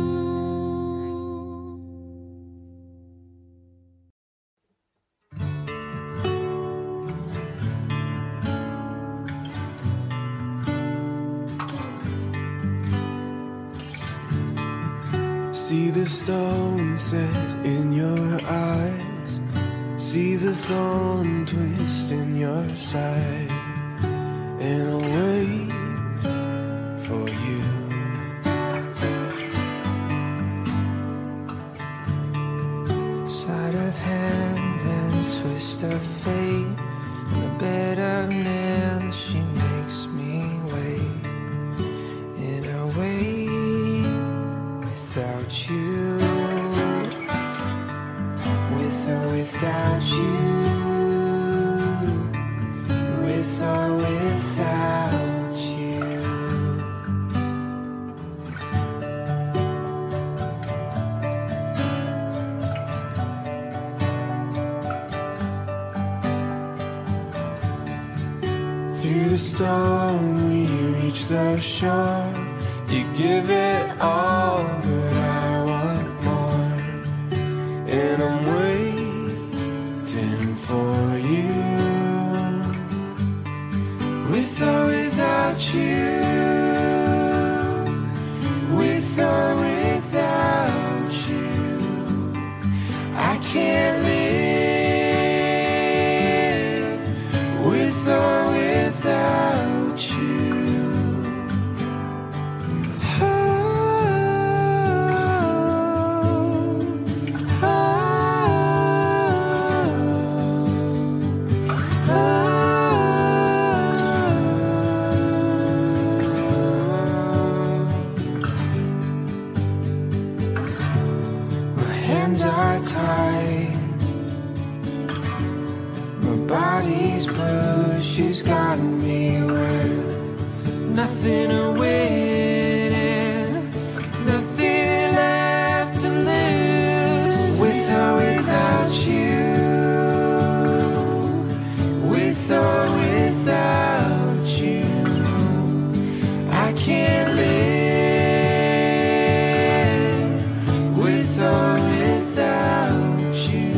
See the stone set in your eyes, see the thorn twist in your side, and I'll wait for you. Sleight of hand and twist of fate, and a bed of nails, she makes me wait, and I wait without you, with or without you, with or without you. Through the storm we reach the shore. You give it all, but I want more, and I'm waiting for you, with or without you, with or without you. I can't live with or without you. Tight, my body's bruised, she's got me wet, nothing to win and nothing left to lose, with or without you, with or without you. I can't live with or without you.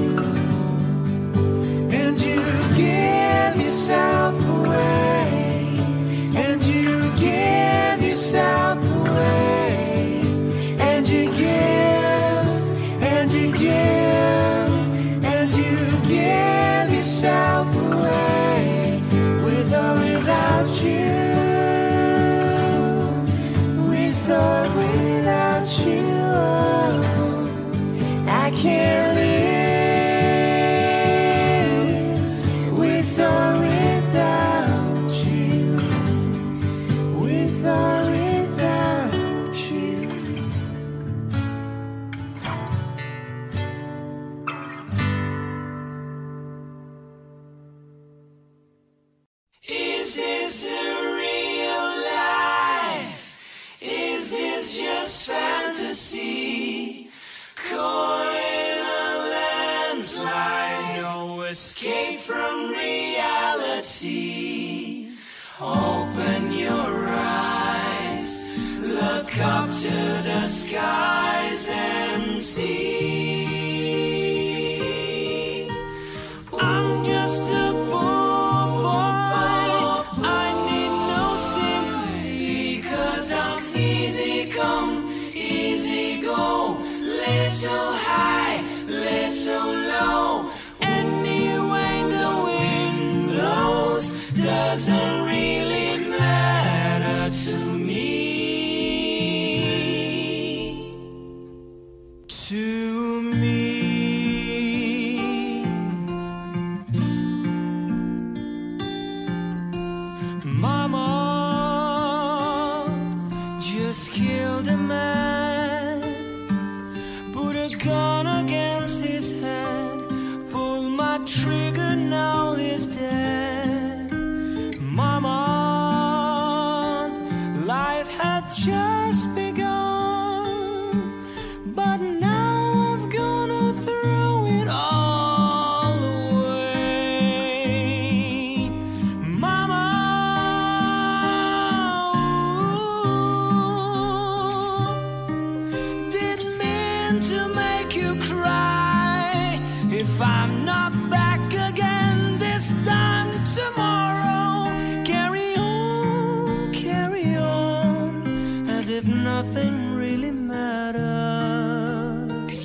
And you give yourself away, and you give yourself away, and you give, and you give, and you give yourself away, with or without you, with or without you. I can't live with or without you, with or without you. Is this a real life? Is this just fantasy? caught in a landslide. No escape from reality. Open your eyes, look up to the skies and see. I'm just a poor boy, I need no sympathy, 'cause I'm easy come, easy go, little high, little low. Anyway the wind blows doesn't really matter to me. To me. Mama just killed a man, put a gun against his head, pulled my trigger, now he's dead. Mama, life had just begun, but now I've gonna throw it all away. Mama, didn't mean to make you cry. If I'm not back again this time tomorrow, carry on, as if nothing really matters.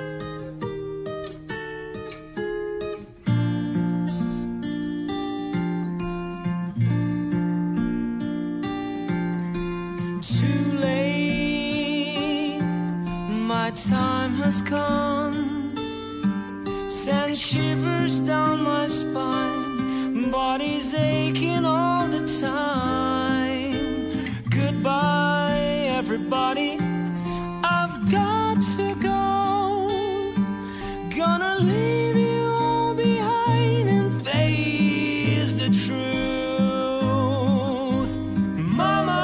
Too late, my time has come. Send shivers down my spine, body's aching all the time. Goodbye, everybody, I've got to go. Gonna leave you all behind and face the truth. Mama,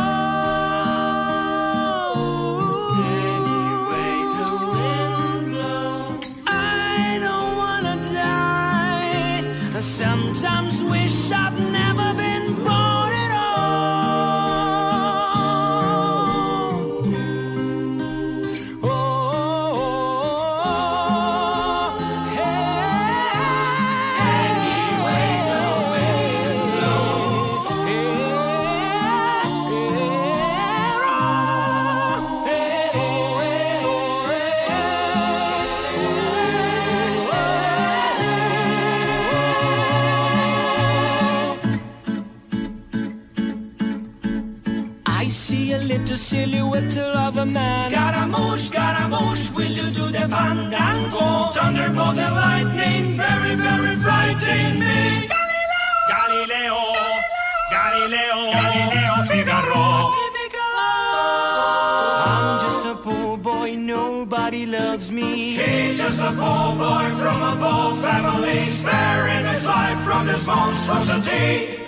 anyway the wind blows, I don't wanna die. I sometimes wish I've never been born at all. Oh, hey. Anyway the wind blows, I see a little silhouette of a man. Scaramouche, will you do the fandango? Thunderbolts and lightning, very, very frightening me. Galileo, Figaro. I'm just a poor boy, nobody loves me. He's just a poor boy from a poor family, sparing his life from this monstrosity.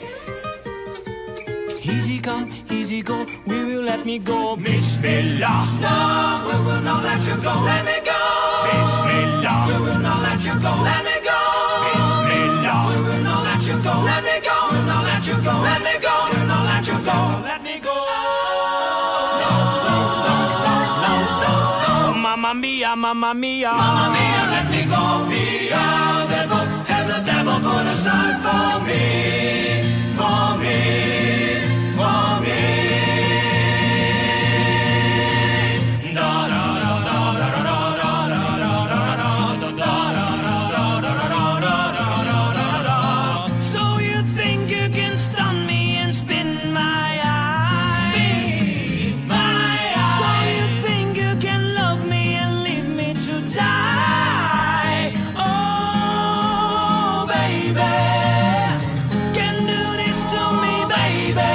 Easy come, easy go, will you let me go? Bismillah, no, we will not let you go, let me go. Bismillah, we will not let you go, let me go. Bismillah, we will not let you go, let me go. We will not let you go, let me go. We will not let you go, let me go. No, no, no, no, no, no, no. Mamma mia, mamma mia, mamma mia, let me go. Beelzebub has a devil put aside for me, for me. For me. Da da da da da da da da da da da da. So you think you can stun me and spin my eyes? Spin my eyes. So you think you can love me and leave me to die? Oh, baby, can do this to me, baby.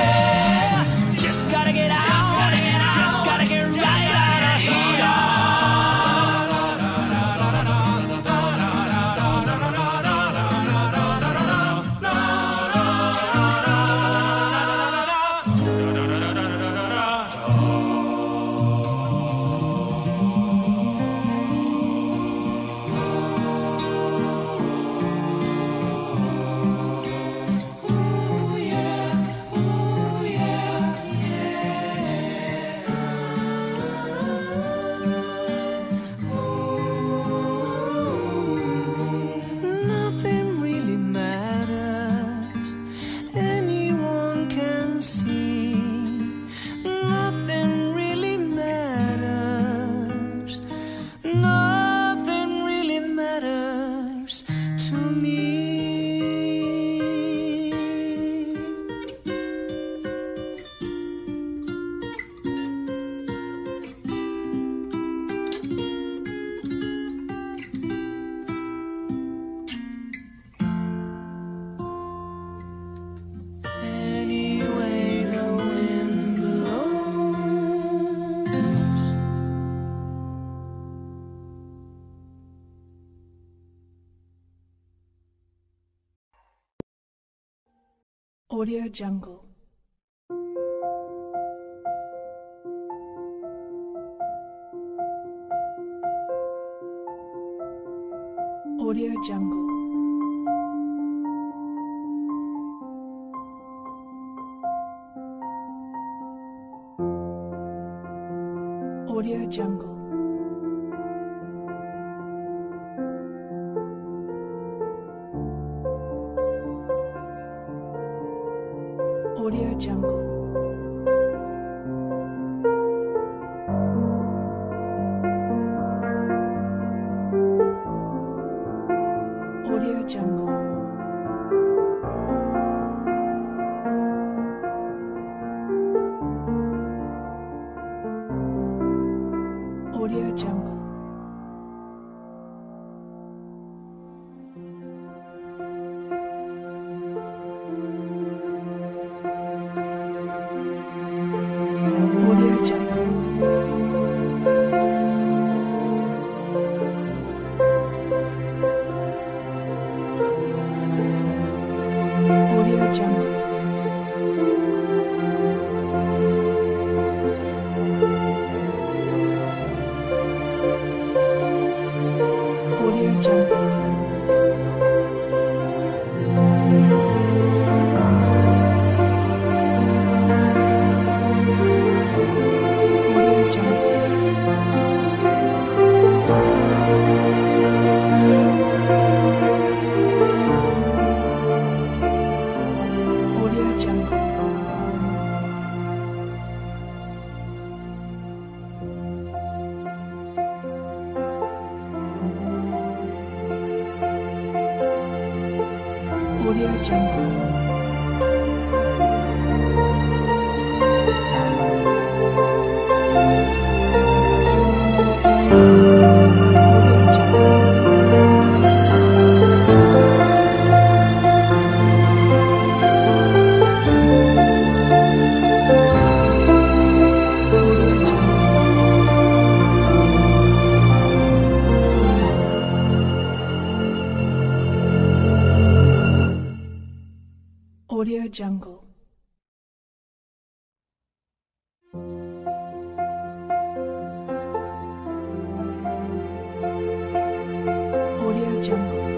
Audio Jungle. Audio Jungle. Audio Jungle. Audio Jungle. Audio Jungle. Audio Jungle. Audio Jungle. Audio Jungle. Audio Jungle. Audio Jungle. Audio Jungle. Audio Jungle. Audio Jungle.